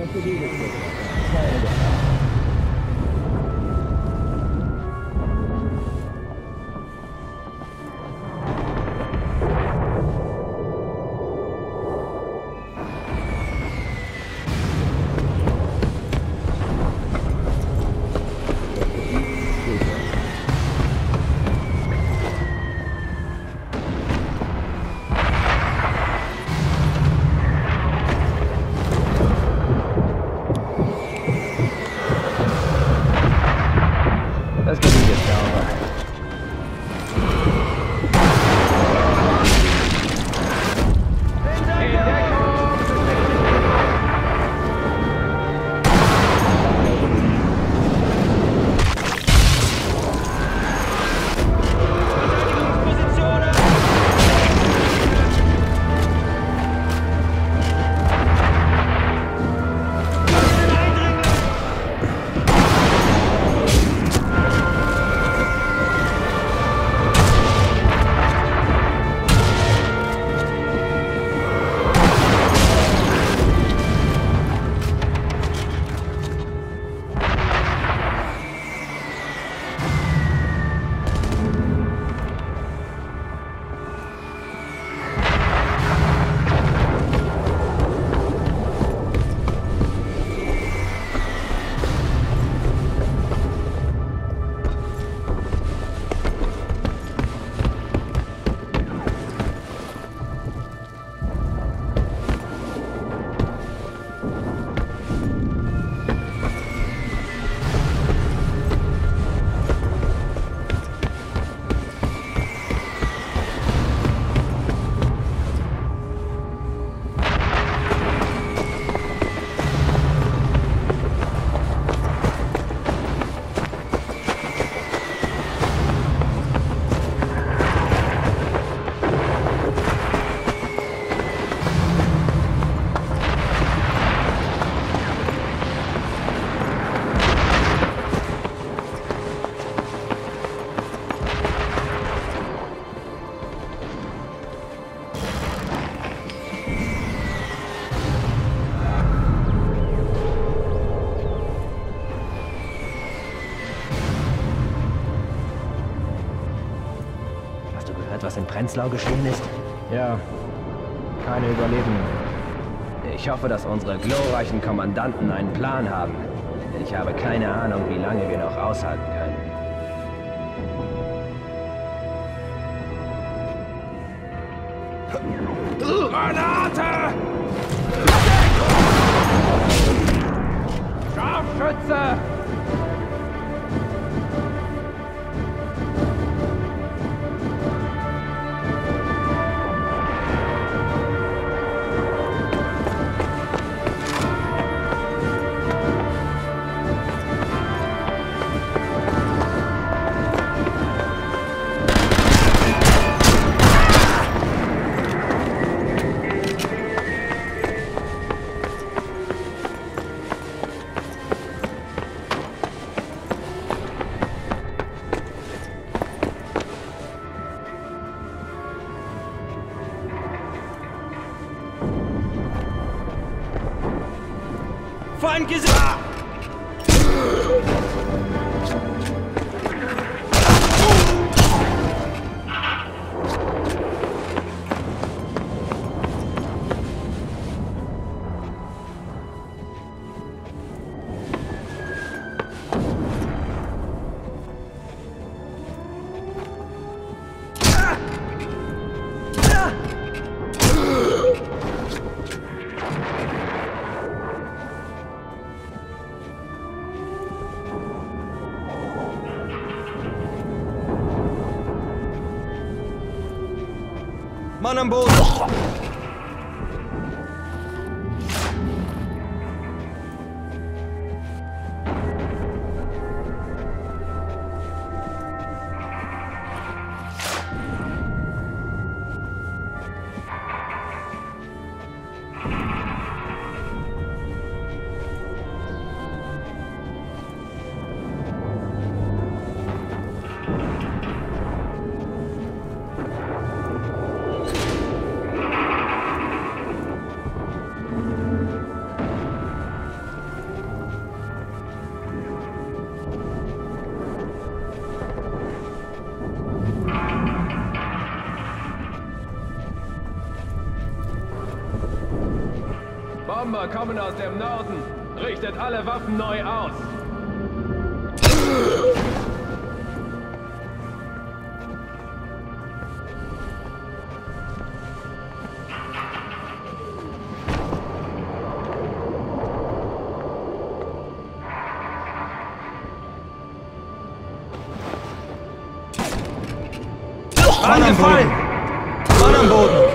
Das Gebiet ist sauber. Was in Prenzlau geschehen ist? Ja, keine Überlebenden. Ich hoffe, dass unsere glorreichen Kommandanten einen Plan haben. Ich habe keine Ahnung, wie lange wir noch aushalten können. Granate! Scharfschütze! Feind gesehen! Mann am Boden! Bomber kommen aus dem Norden. Richtet alle Waffen neu aus. Angefallen! Mann am Boden!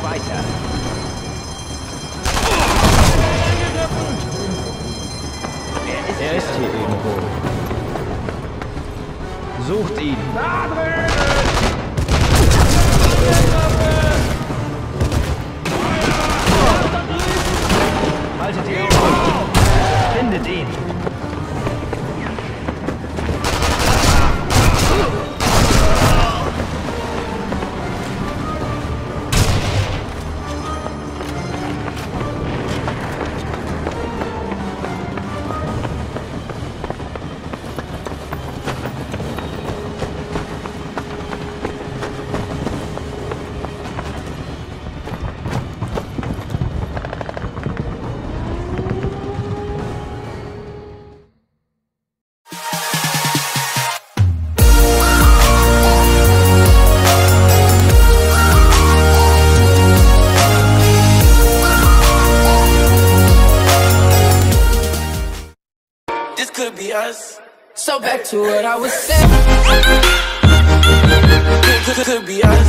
weiter. Er ist hier irgendwo. Sucht ihn. Da drüben! Haltet die Augen. Findet ihn. Could be us. So back to what I was saying. Could be us.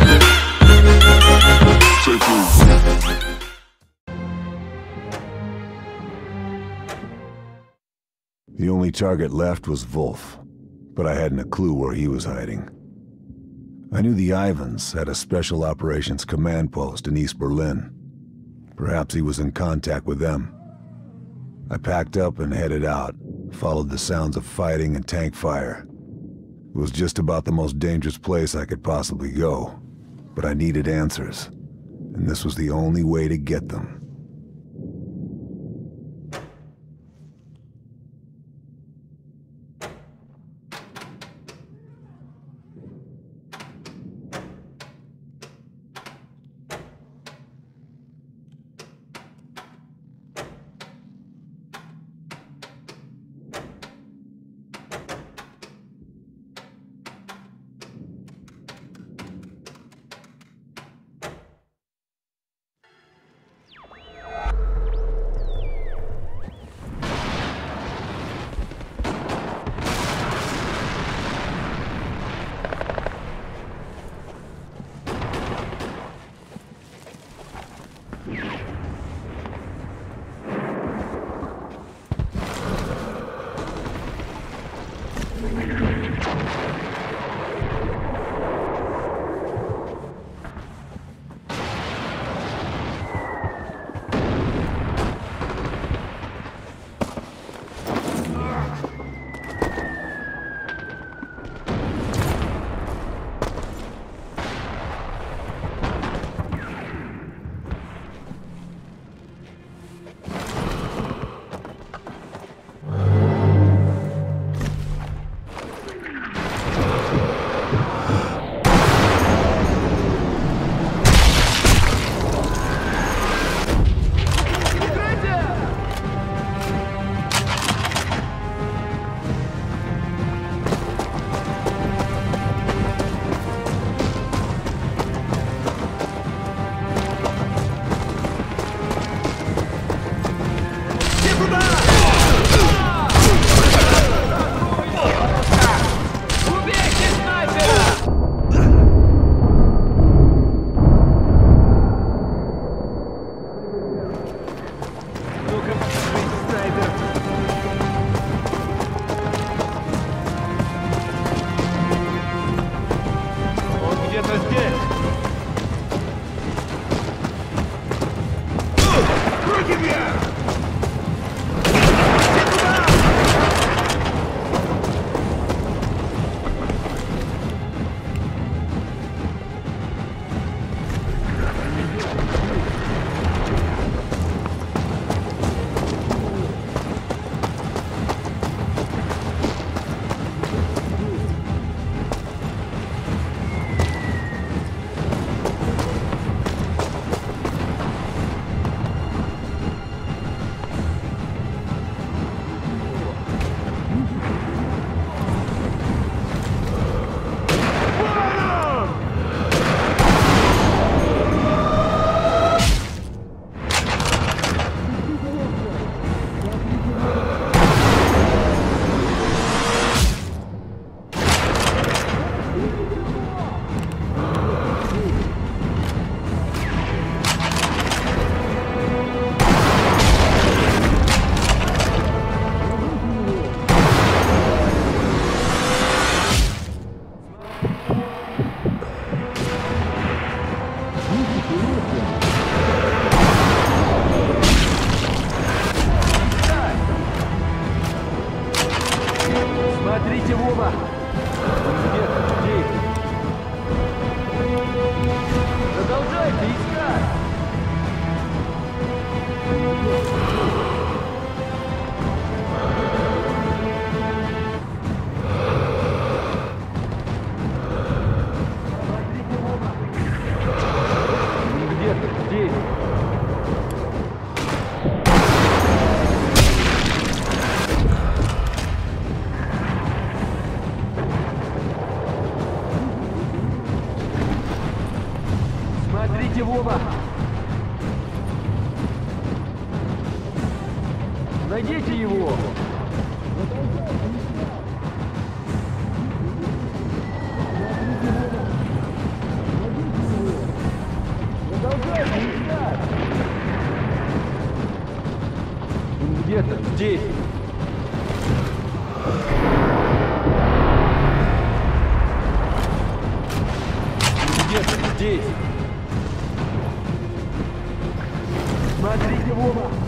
The only target left was Wolf, but I hadn't a clue where he was hiding. I knew the Ivans had a special operations command post in East Berlin. Perhaps he was in contact with them. I packed up and headed out, followed the sounds of fighting and tank fire. It was just about the most dangerous place I could possibly go, but I needed answers, and this was the only way to get them. Смотрите в оба! Найдите его! Он где-то здесь! Где-то здесь! Смотрите в оба!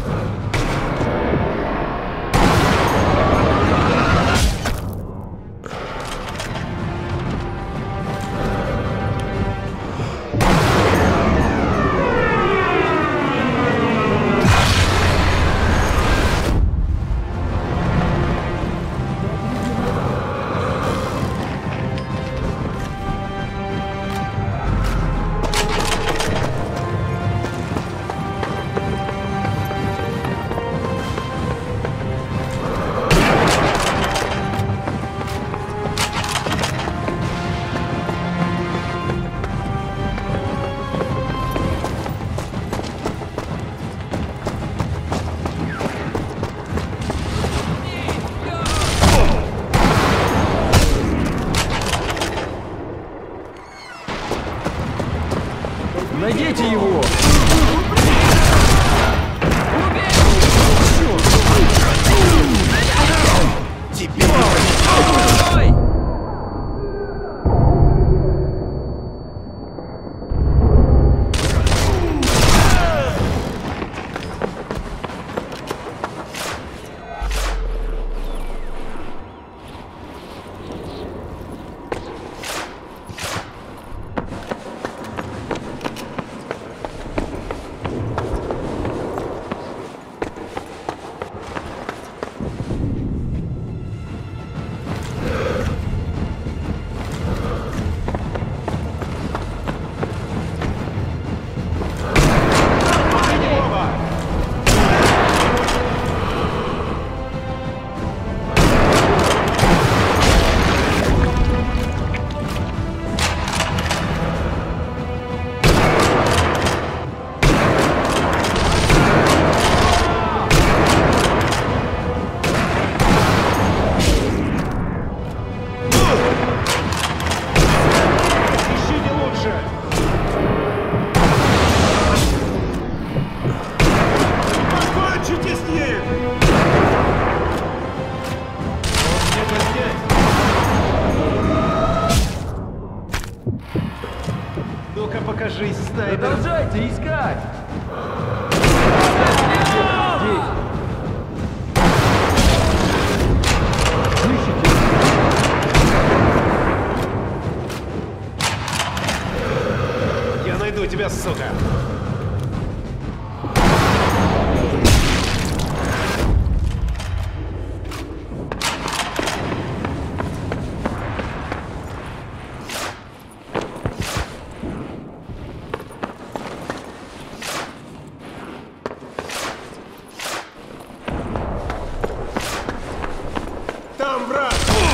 Найдите его! Ну-ка покажись, снайпер! Продолжайте искать! Я найду тебя, сука! Там враг!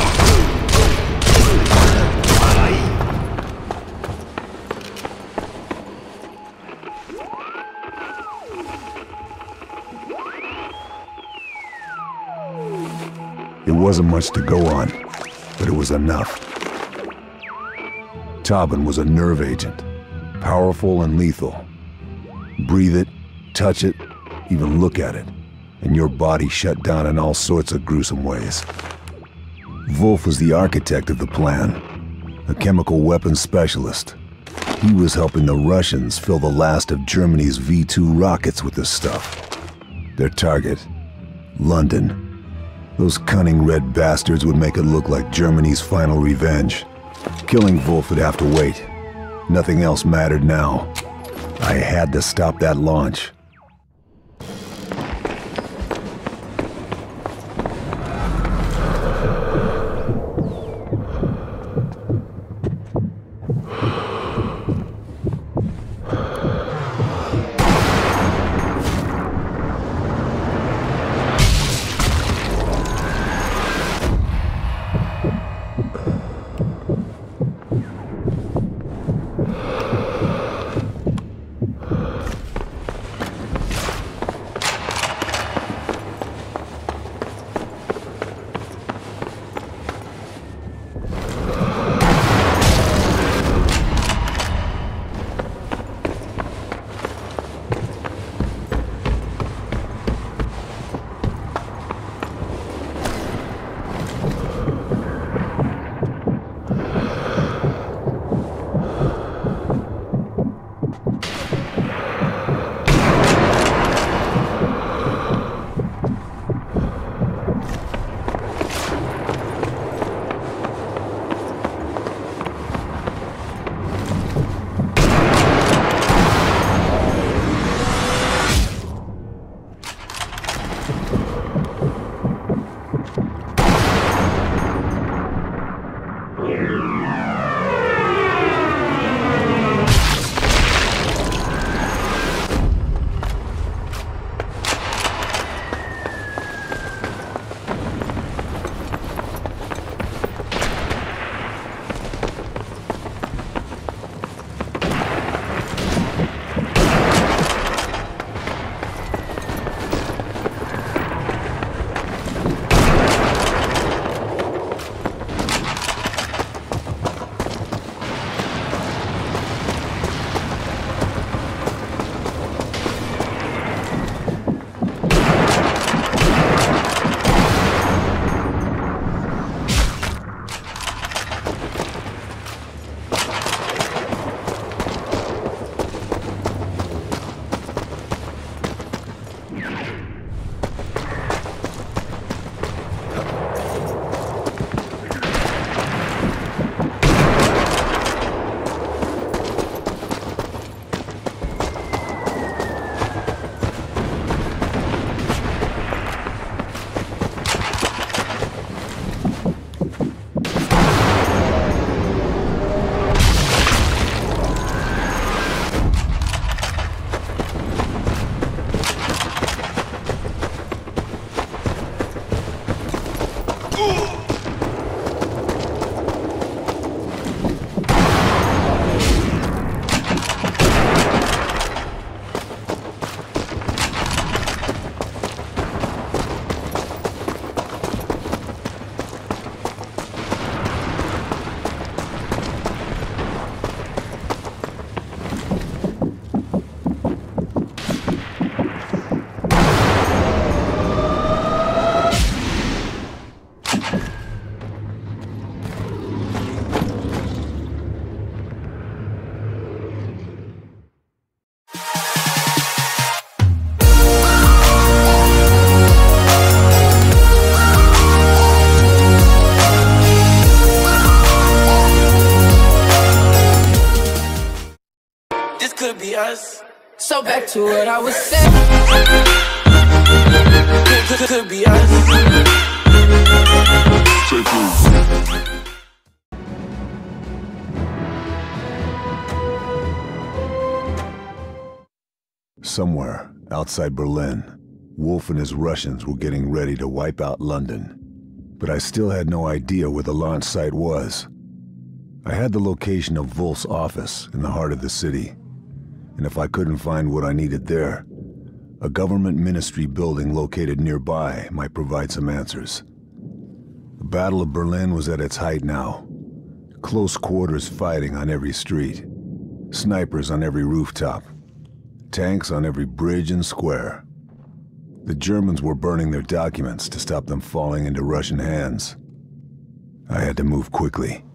It wasn't much to go on, but it was enough. Tobin was a nerve agent, powerful and lethal. Breathe it, touch it, even look at it, and your body shut down in all sorts of gruesome ways. Wolf was the architect of the plan, a chemical weapons specialist. He was helping the Russians fill the last of Germany's V-2 rockets with this stuff. Their target, London. Those cunning red bastards would make it look like Germany's final revenge. Killing Wolf would have to wait. Nothing else mattered now. I had to stop that launch. could be us. So back to what I was saying. Could be us. Somewhere outside Berlin, Wolf and his Russians were getting ready to wipe out London. But I still had no idea where the launch site was. I had the location of Wolf's office in the heart of the city. And if I couldn't find what I needed there, a government ministry building located nearby might provide some answers. The Battle of Berlin was at its height now. Close quarters fighting on every street. Snipers on every rooftop. Tanks on every bridge and square. The Germans were burning their documents to stop them falling into Russian hands. I had to move quickly.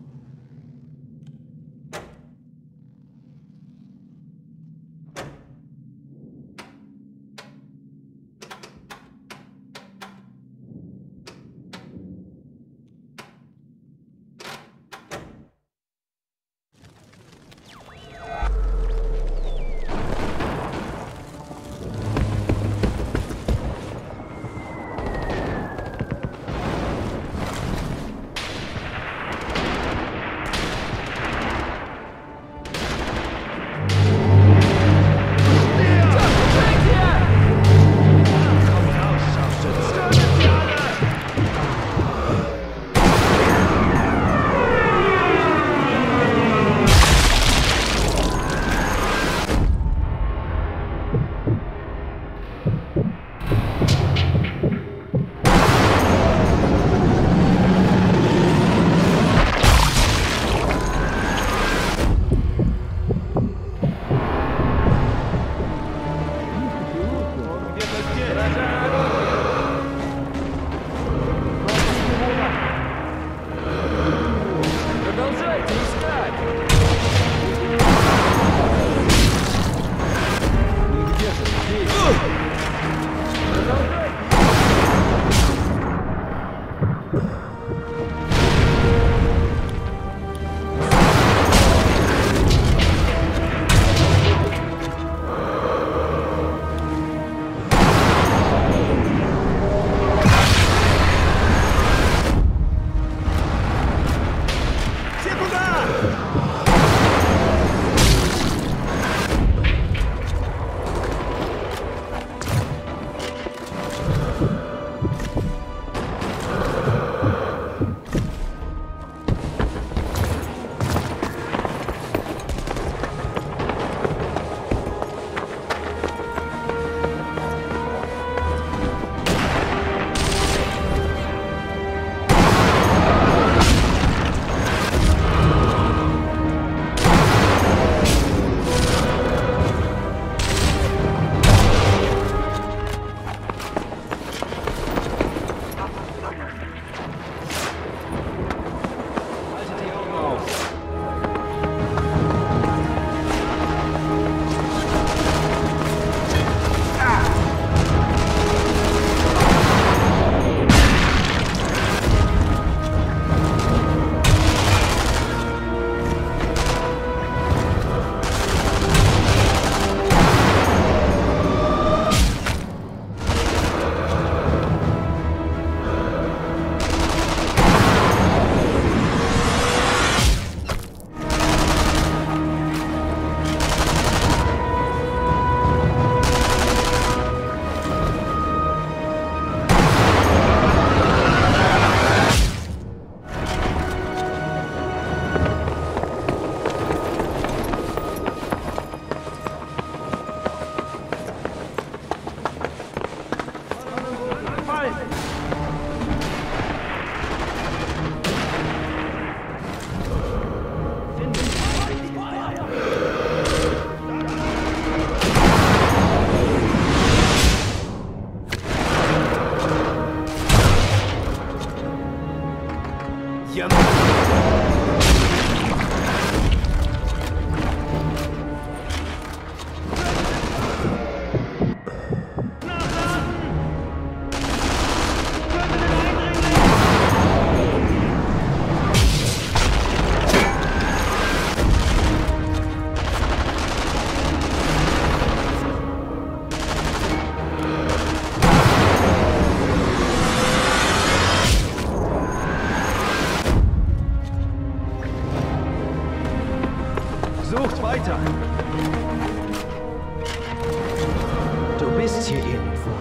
Du bist hier irgendwo.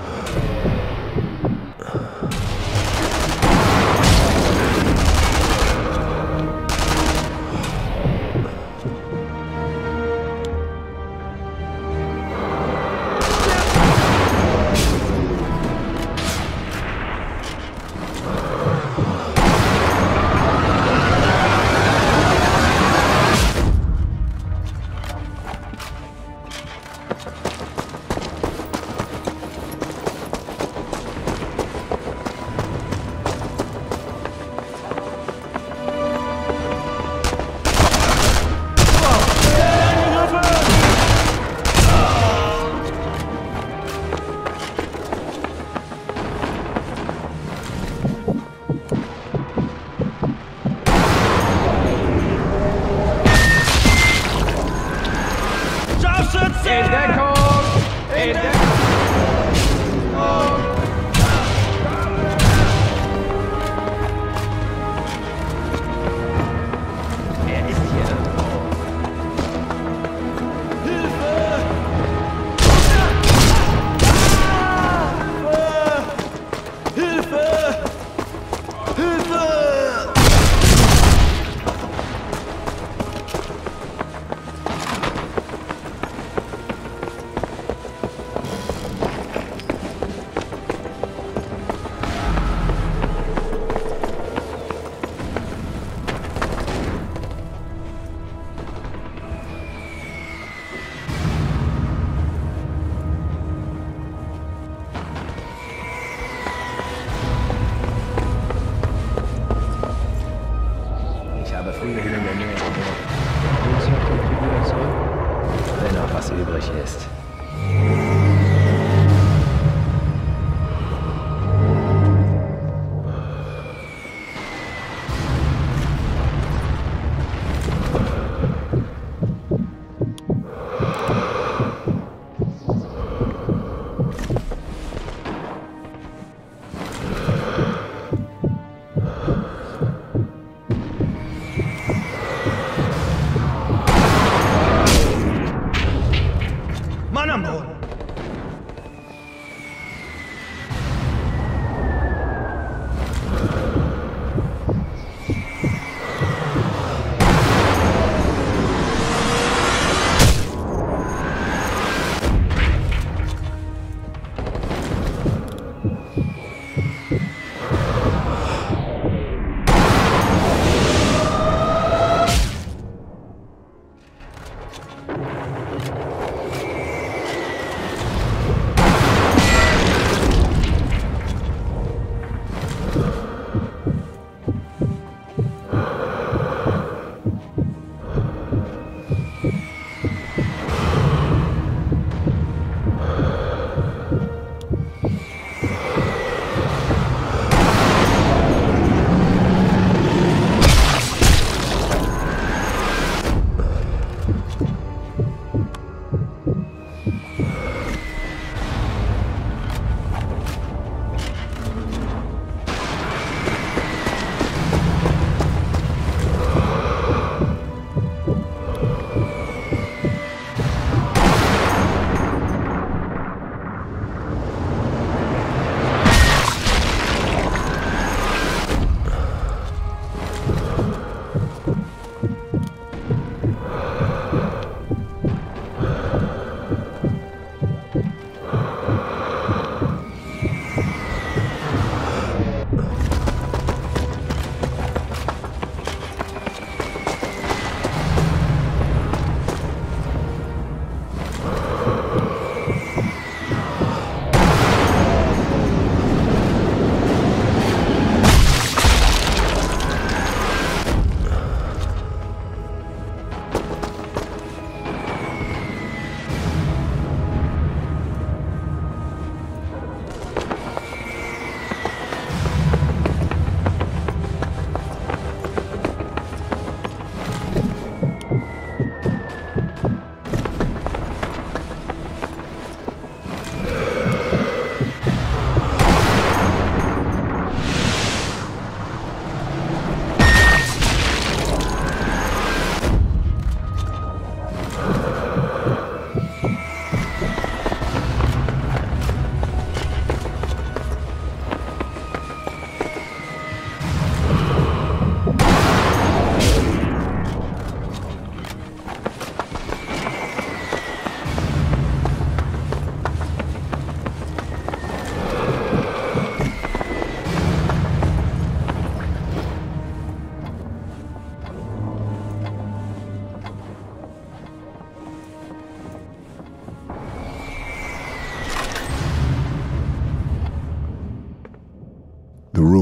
Wenn noch was übrig ist.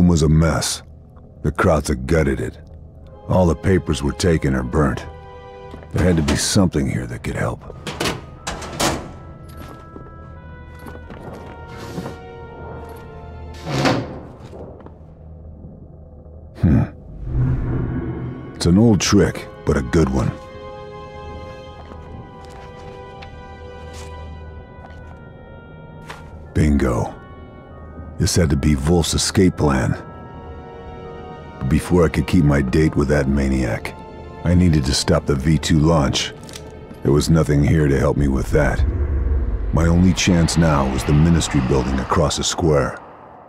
room was a mess. The Krauts had gutted it. All the papers were taken or burnt. There had to be something here that could help. It's an old trick, but a good one. Bingo. This had to be Wolf's escape plan. But before I could keep my date with that maniac, I needed to stop the V2 launch. There was nothing here to help me with that. My only chance now was the Ministry building across the square.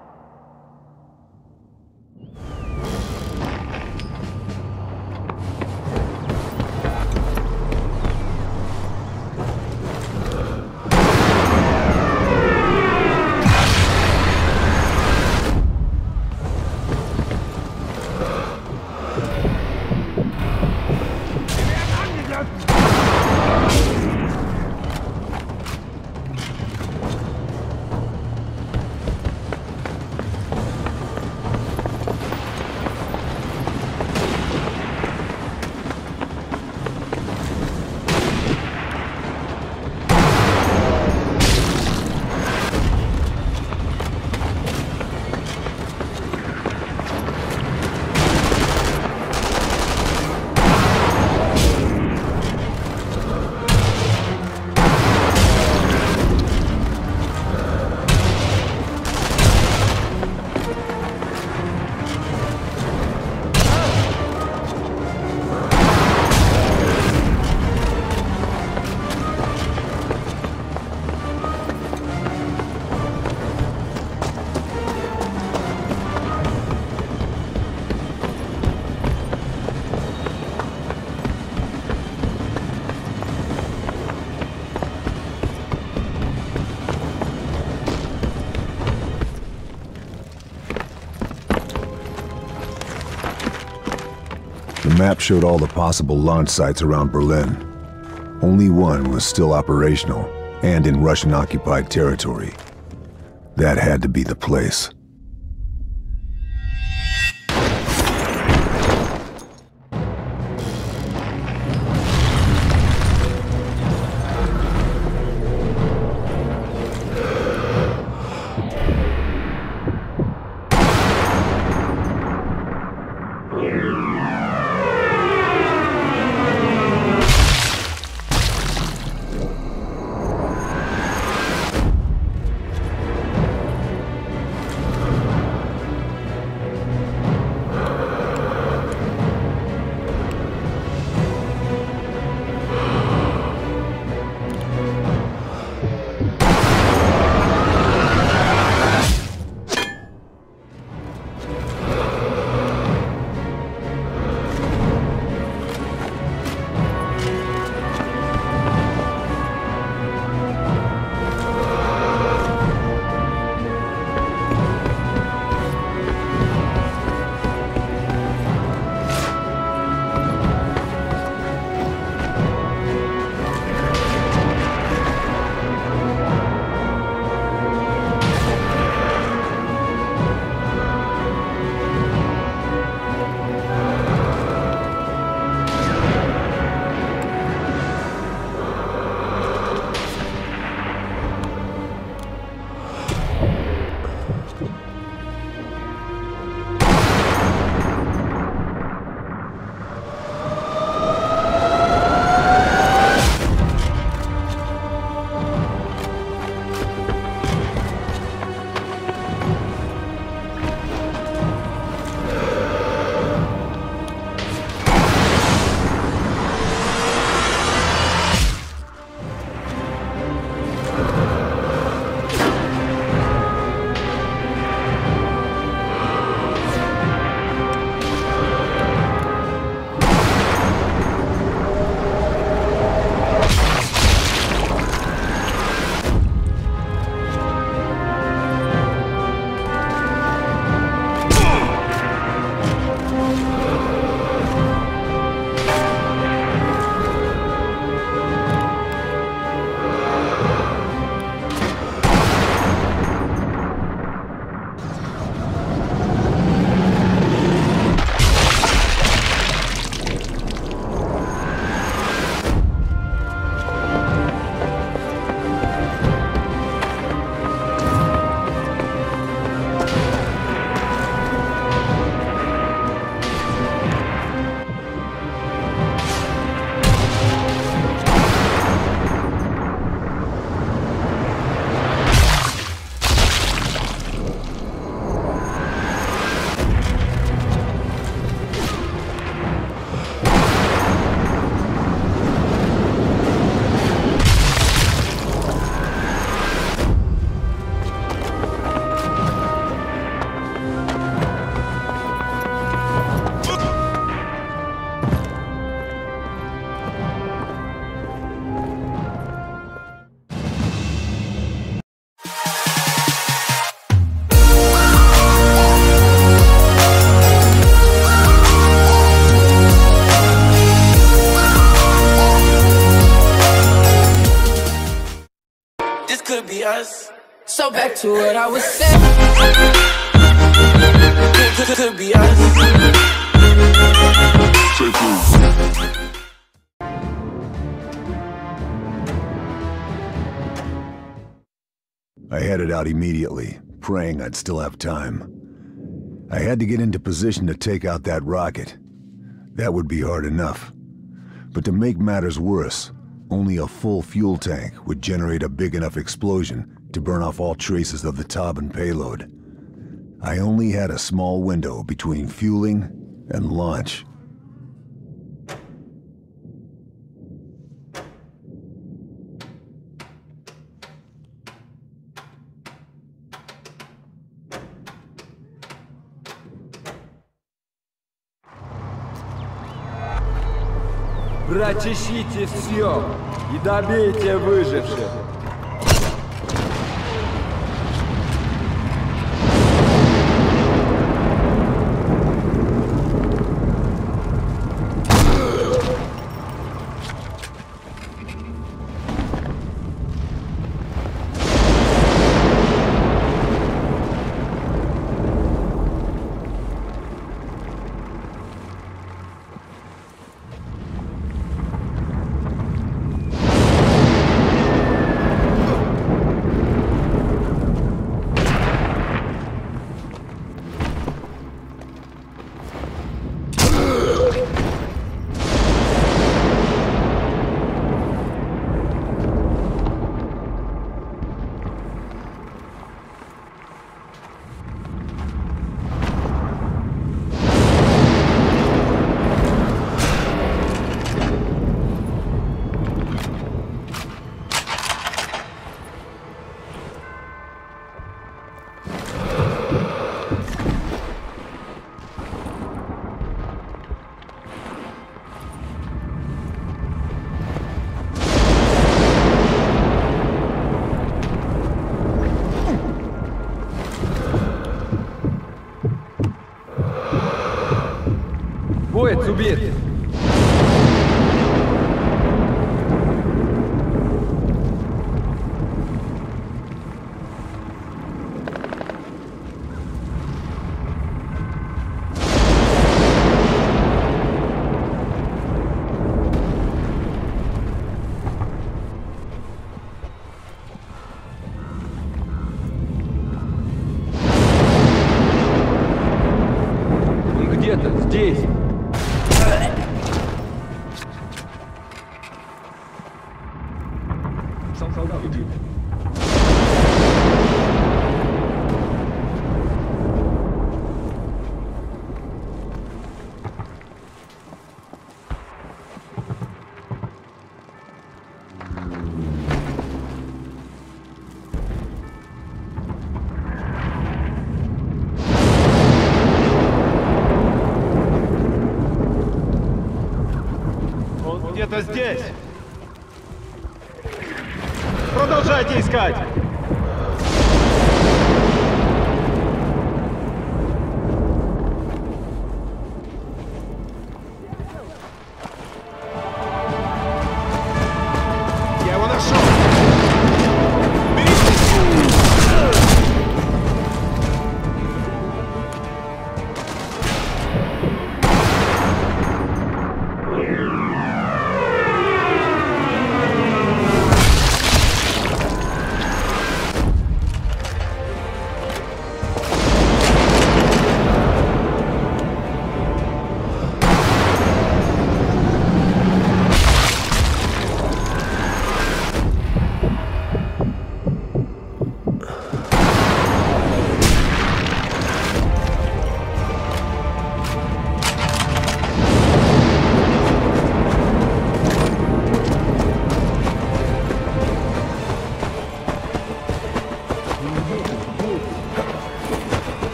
The map showed all the possible launch sites around Berlin. Only one was still operational and in Russian-occupied territory. That had to be the place. be us. So back to what I was saying. Could be us. I headed out immediately, praying I'd still have time. I had to get into position to take out that rocket. That would be hard enough. But to make matters worse, only a full fuel tank would generate a big enough explosion to burn off all traces of the Tauben payload. I only had a small window between fueling and launch. Прочищите все и добейте выживших. Боец убит! Он где-то здесь! Солдат убит. Он где-то здесь. Продолжайте искать! Я его нашел!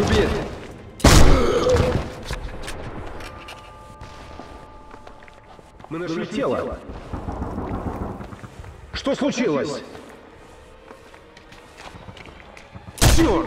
убит! Мы нашли тело. Что случилось? Черт!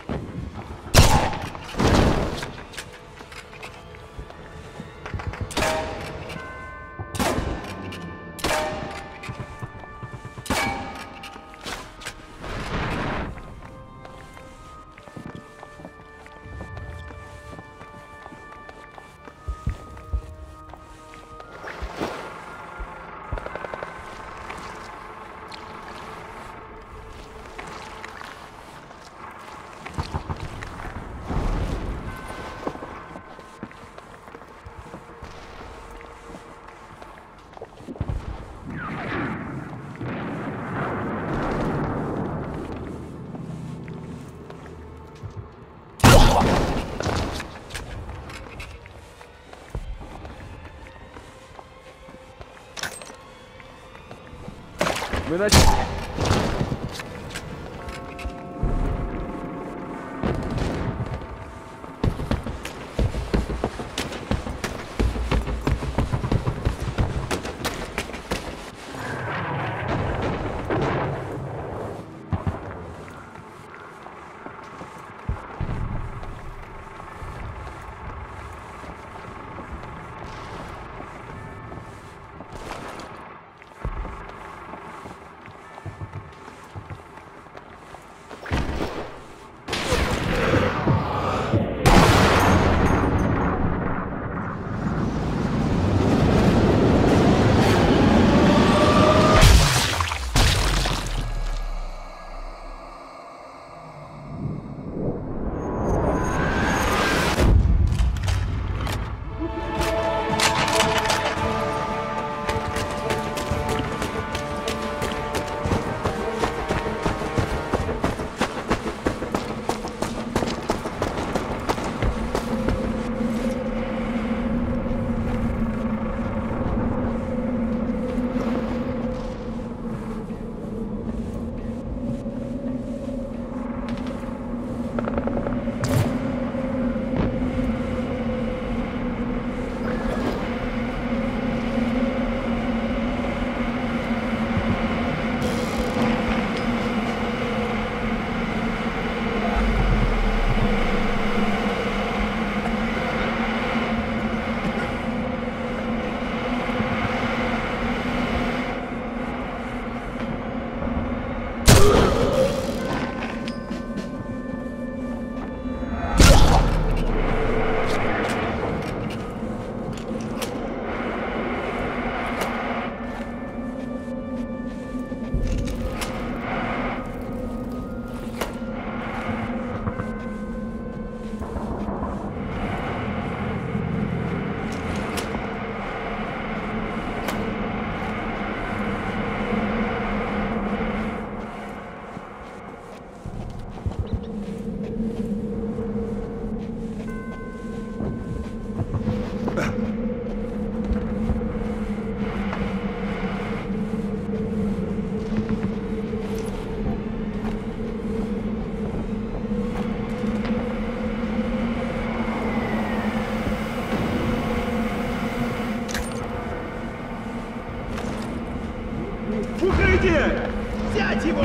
Мы начали. Укрытие! Взять его!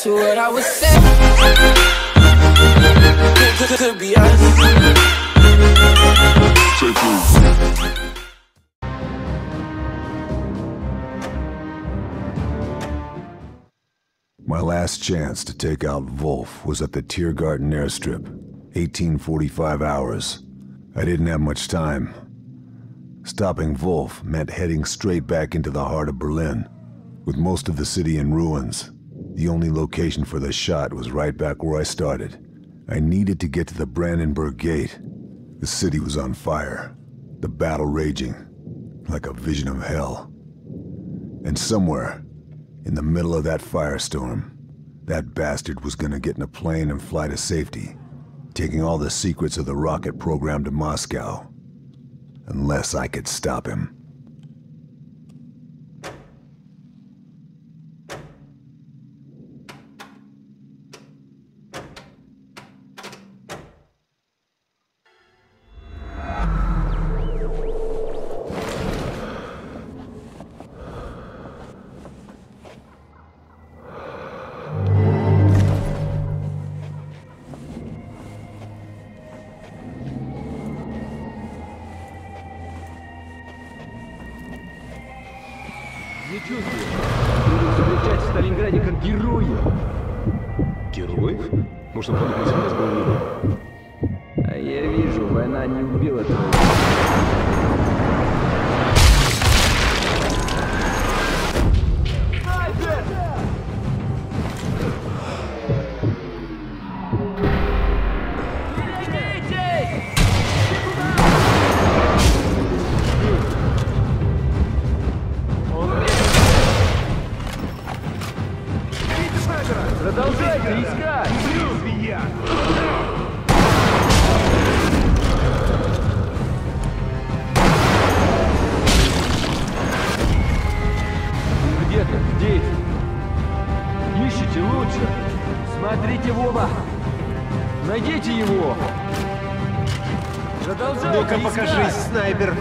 to what I was saying. Could be us. My last chance to take out Wolf was at the Tiergarten airstrip, 1845 hours. I didn't have much time. Stopping Wolf meant heading straight back into the heart of Berlin. With most of the city in ruins, the only location for the shot was right back where I started. I needed to get to the Brandenburg Gate. The city was on fire, the battle raging, like a vision of hell. And somewhere, in the middle of that firestorm, that bastard was gonna get in a plane and fly to safety, taking all the secrets of the rocket program to Moscow. Unless I could stop him. Не чувствую. Буду встречать в Сталинграде как героя. Героев? Можно подумать, у нас был выбор. А я вижу, война не убила твоего. Продолжайте искать! Свинья! Где-то здесь. Ищите лучше. Смотрите в оба. Найдите его. Продолжайте Ну-ка, покажись, снайпер.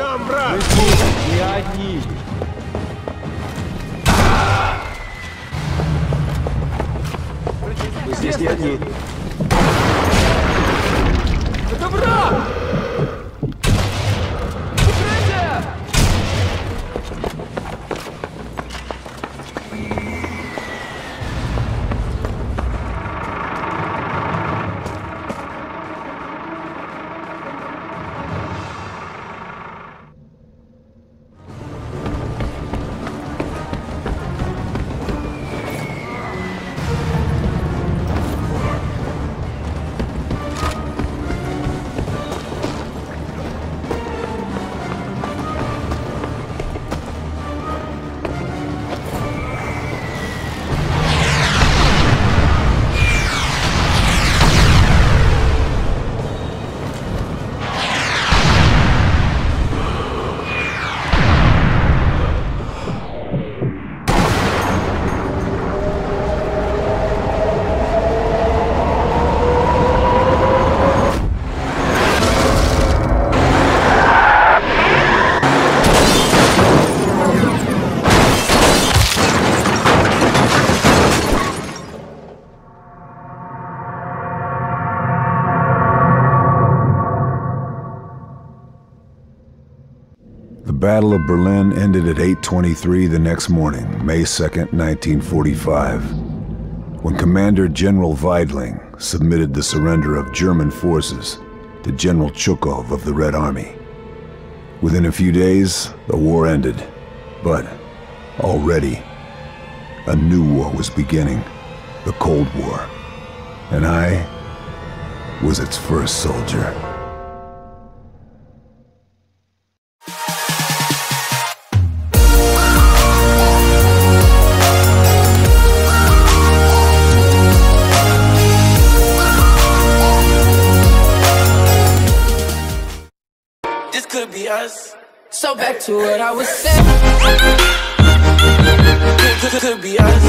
Там враг! Мы здесь не одни. Мы здесь не одни. Это враг! Укрытие! The Battle of Berlin ended at 8:23 the next morning, May 2nd, 1945, when Commander General Weidling submitted the surrender of German forces to General Chukov of the Red Army. Within a few days, the war ended, but already a new war was beginning, the Cold War, and I was its first soldier. Could be us. So back to what I was saying. Could be us.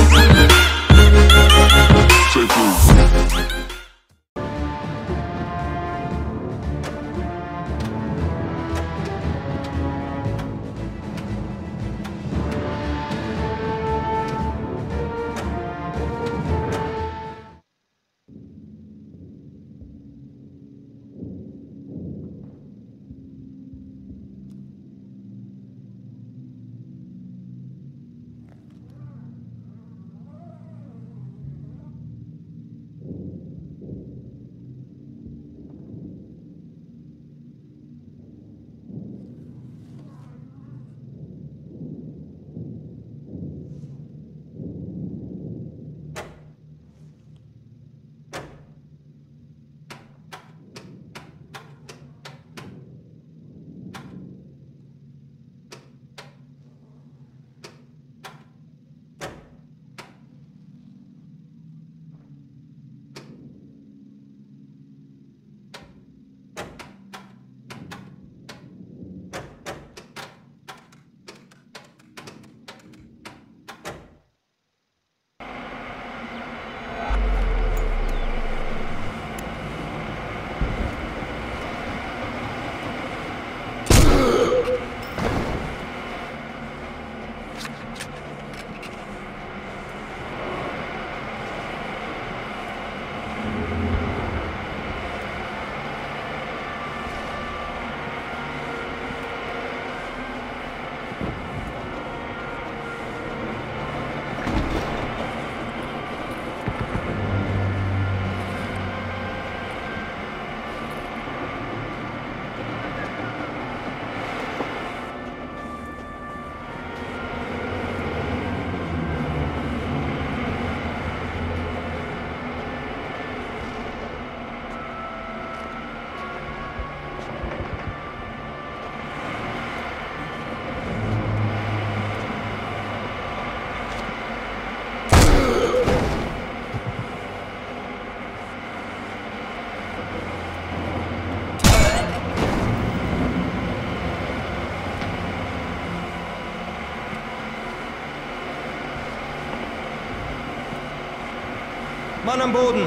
Mann am Boden!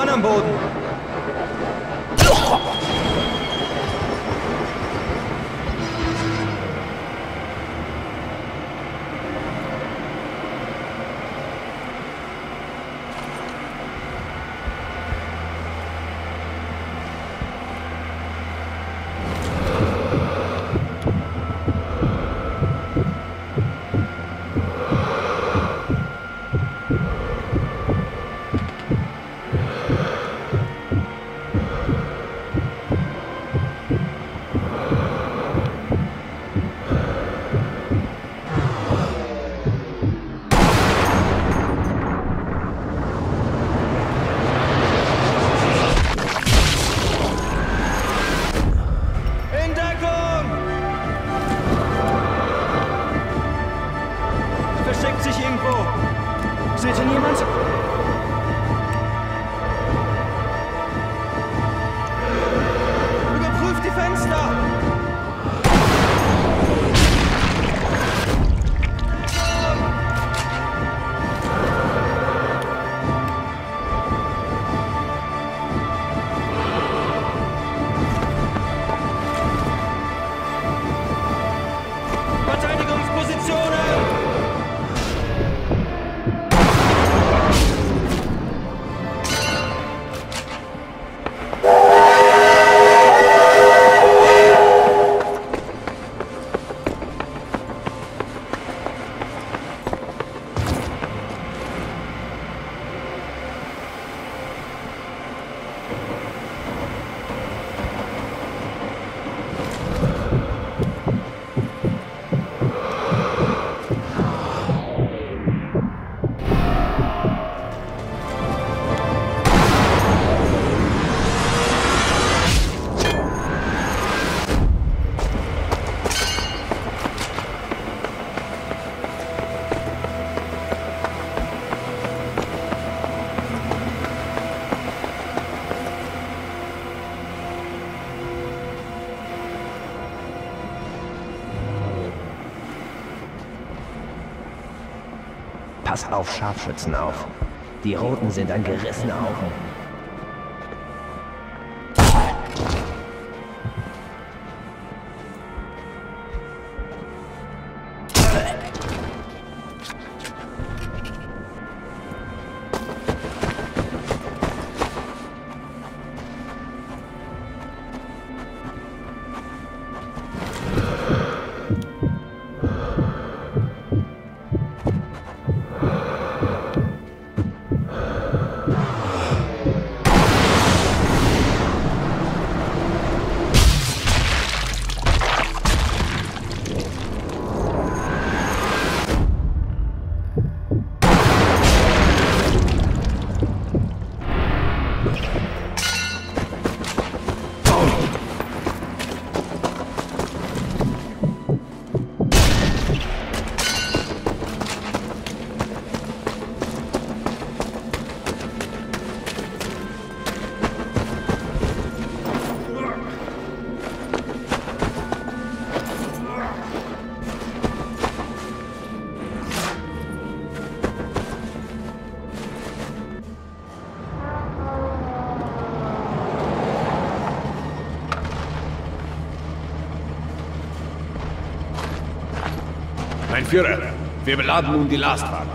Mann am Boden! Seht ihr niemand? Überprüft die Fenster! Verteidigungspositionen! Pass auf Scharfschützen auf. Die Roten sind ein gerissener Haufen. Mein Führer, wir beladen nun die Lastwagen.